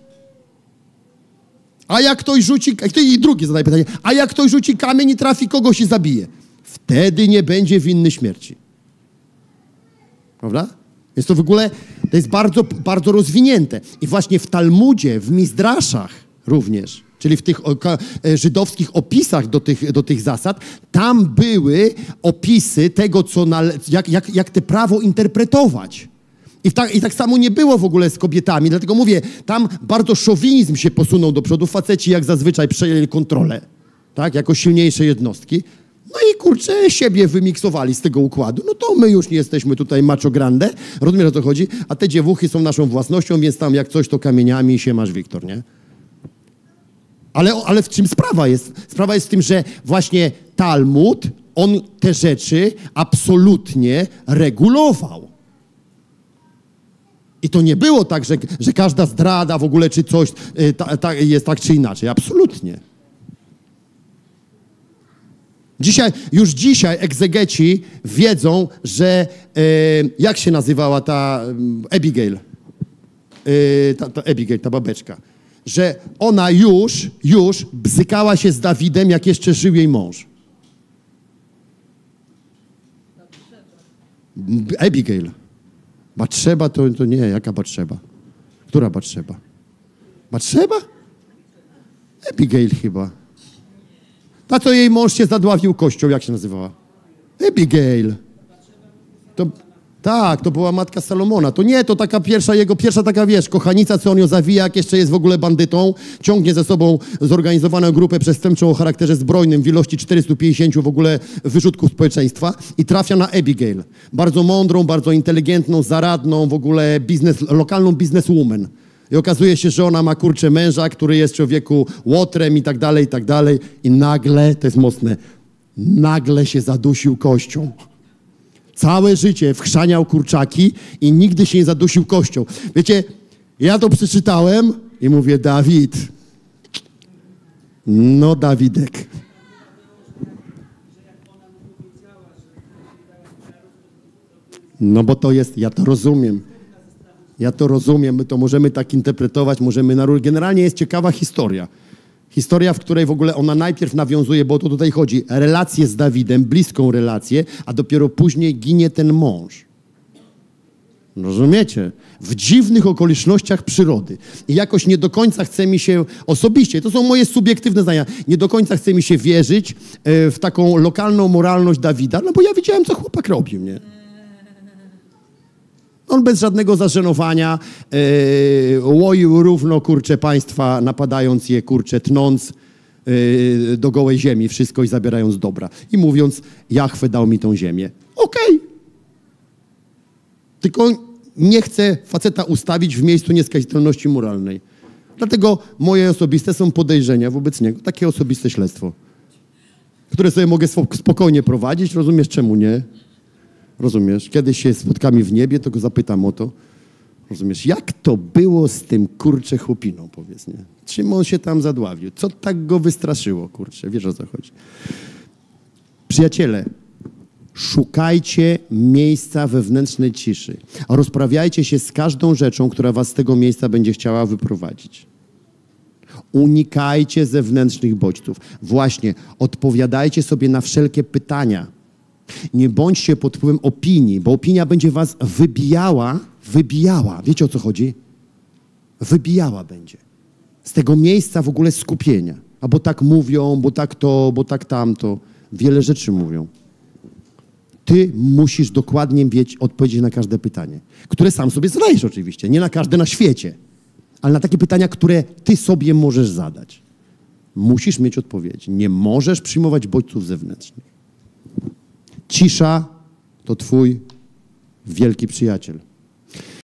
A jak ktoś rzuci, i drugi zadaje pytanie, a jak ktoś rzuci kamień i trafi kogoś i zabije? Wtedy nie będzie winny śmierci. Prawda? Jest to w ogóle, to jest bardzo, bardzo rozwinięte. I właśnie w Talmudzie, w Mizdraszach również, czyli w tych żydowskich opisach do tych, do tych zasad, tam były opisy tego, co nale- jak, jak, jak te prawo interpretować. I tak, I tak samo nie było w ogóle z kobietami, dlatego mówię, tam bardzo szowinizm się posunął do przodu, faceci jak zazwyczaj przejęli kontrolę, tak, jako silniejsze jednostki. No i kurczę, siebie wymiksowali z tego układu. No to my już nie jesteśmy tutaj macho grande, rozumiesz, o co chodzi? A te dziewuchy są naszą własnością, więc tam jak coś, to kamieniami się masz, Wiktor, nie? Ale, ale w czym sprawa jest? Sprawa jest w tym, że właśnie Talmud, on te rzeczy absolutnie regulował. I to nie było tak, że, że każda zdrada w ogóle czy coś y, ta, ta, jest tak czy inaczej. Absolutnie. Dzisiaj, już dzisiaj egzegeci wiedzą, że y, jak się nazywała ta y, Abigail, y, ta, ta Abigail, ta babeczka, że ona już, już bzykała się z Dawidem, jak jeszcze żył jej mąż. Abigail. Batrzeba to, to nie, jaka Batrzeba? Która Batrzeba? Batrzeba? Abigail chyba. Ta, co jej mąż się zadławił kością, jak się nazywała? Abigail. To, tak, to była matka Salomona. To nie, to taka pierwsza, jego pierwsza taka, wiesz, kochanica, co on ją zawija, jak jeszcze jest w ogóle bandytą, ciągnie ze sobą zorganizowaną grupę przestępczą o charakterze zbrojnym w ilości czterystu pięćdziesięciu w ogóle wyrzutków społeczeństwa i trafia na Abigail. Bardzo mądrą, bardzo inteligentną, zaradną, w ogóle biznes, lokalną bizneswoman. I okazuje się, że ona ma, kurczę, męża, który jest człowieku łotrem i tak dalej, i tak dalej. I nagle, to jest mocne, nagle się zadusił kością. Całe życie wchrzaniał kurczaki i nigdy się nie zadusił kością. Wiecie, ja to przeczytałem i mówię, Dawid, no Dawidek. No bo to jest, ja to rozumiem. Ja to rozumiem, my to możemy tak interpretować, możemy... Na... Generalnie jest ciekawa historia. Historia, w której w ogóle ona najpierw nawiązuje, bo to tutaj chodzi, relację z Dawidem, bliską relację, a dopiero później ginie ten mąż. Rozumiecie? W dziwnych okolicznościach przyrody. I jakoś nie do końca chce mi się osobiście, to są moje subiektywne zdania, nie do końca chce mi się wierzyć e, w taką lokalną moralność Dawida, no bo ja widziałem, co chłopak robił, nie? On bez żadnego zażenowania yy, łoił równo, kurczę, państwa, napadając je, kurczę, tnąc yy, do gołej ziemi wszystko i zabierając dobra. I mówiąc, Jahwe dał mi tą ziemię. Okej. Okay. Tylko nie chcę faceta ustawić w miejscu nieskazitelności moralnej. Dlatego moje osobiste są podejrzenia wobec niego. Takie osobiste śledztwo, które sobie mogę spokojnie prowadzić. Rozumiesz, czemu nie? Rozumiesz? Kiedyś się spotkamy w niebie, to go zapytam o to. Rozumiesz? Jak to było z tym, kurczę, chłopiną, powiedz, nie? Czym on się tam zadławił? Co tak go wystraszyło, kurczę? Wiesz, o co chodzi? Przyjaciele, szukajcie miejsca wewnętrznej ciszy. A rozprawiajcie się z każdą rzeczą, która was z tego miejsca będzie chciała wyprowadzić. Unikajcie zewnętrznych bodźców. Właśnie, odpowiadajcie sobie na wszelkie pytania. Nie bądźcie pod wpływem opinii, bo opinia będzie was wybijała, wybijała. Wiecie, o co chodzi? Wybijała będzie. Z tego miejsca w ogóle skupienia. A bo tak mówią, bo tak to, bo tak tamto. Wiele rzeczy mówią. Ty musisz dokładnie wiedzieć, odpowiedzieć na każde pytanie. Które sam sobie zadajesz oczywiście. Nie na każde na świecie. Ale na takie pytania, które ty sobie możesz zadać. Musisz mieć odpowiedź. Nie możesz przyjmować bodźców zewnętrznych. Cisza to twój wielki przyjaciel.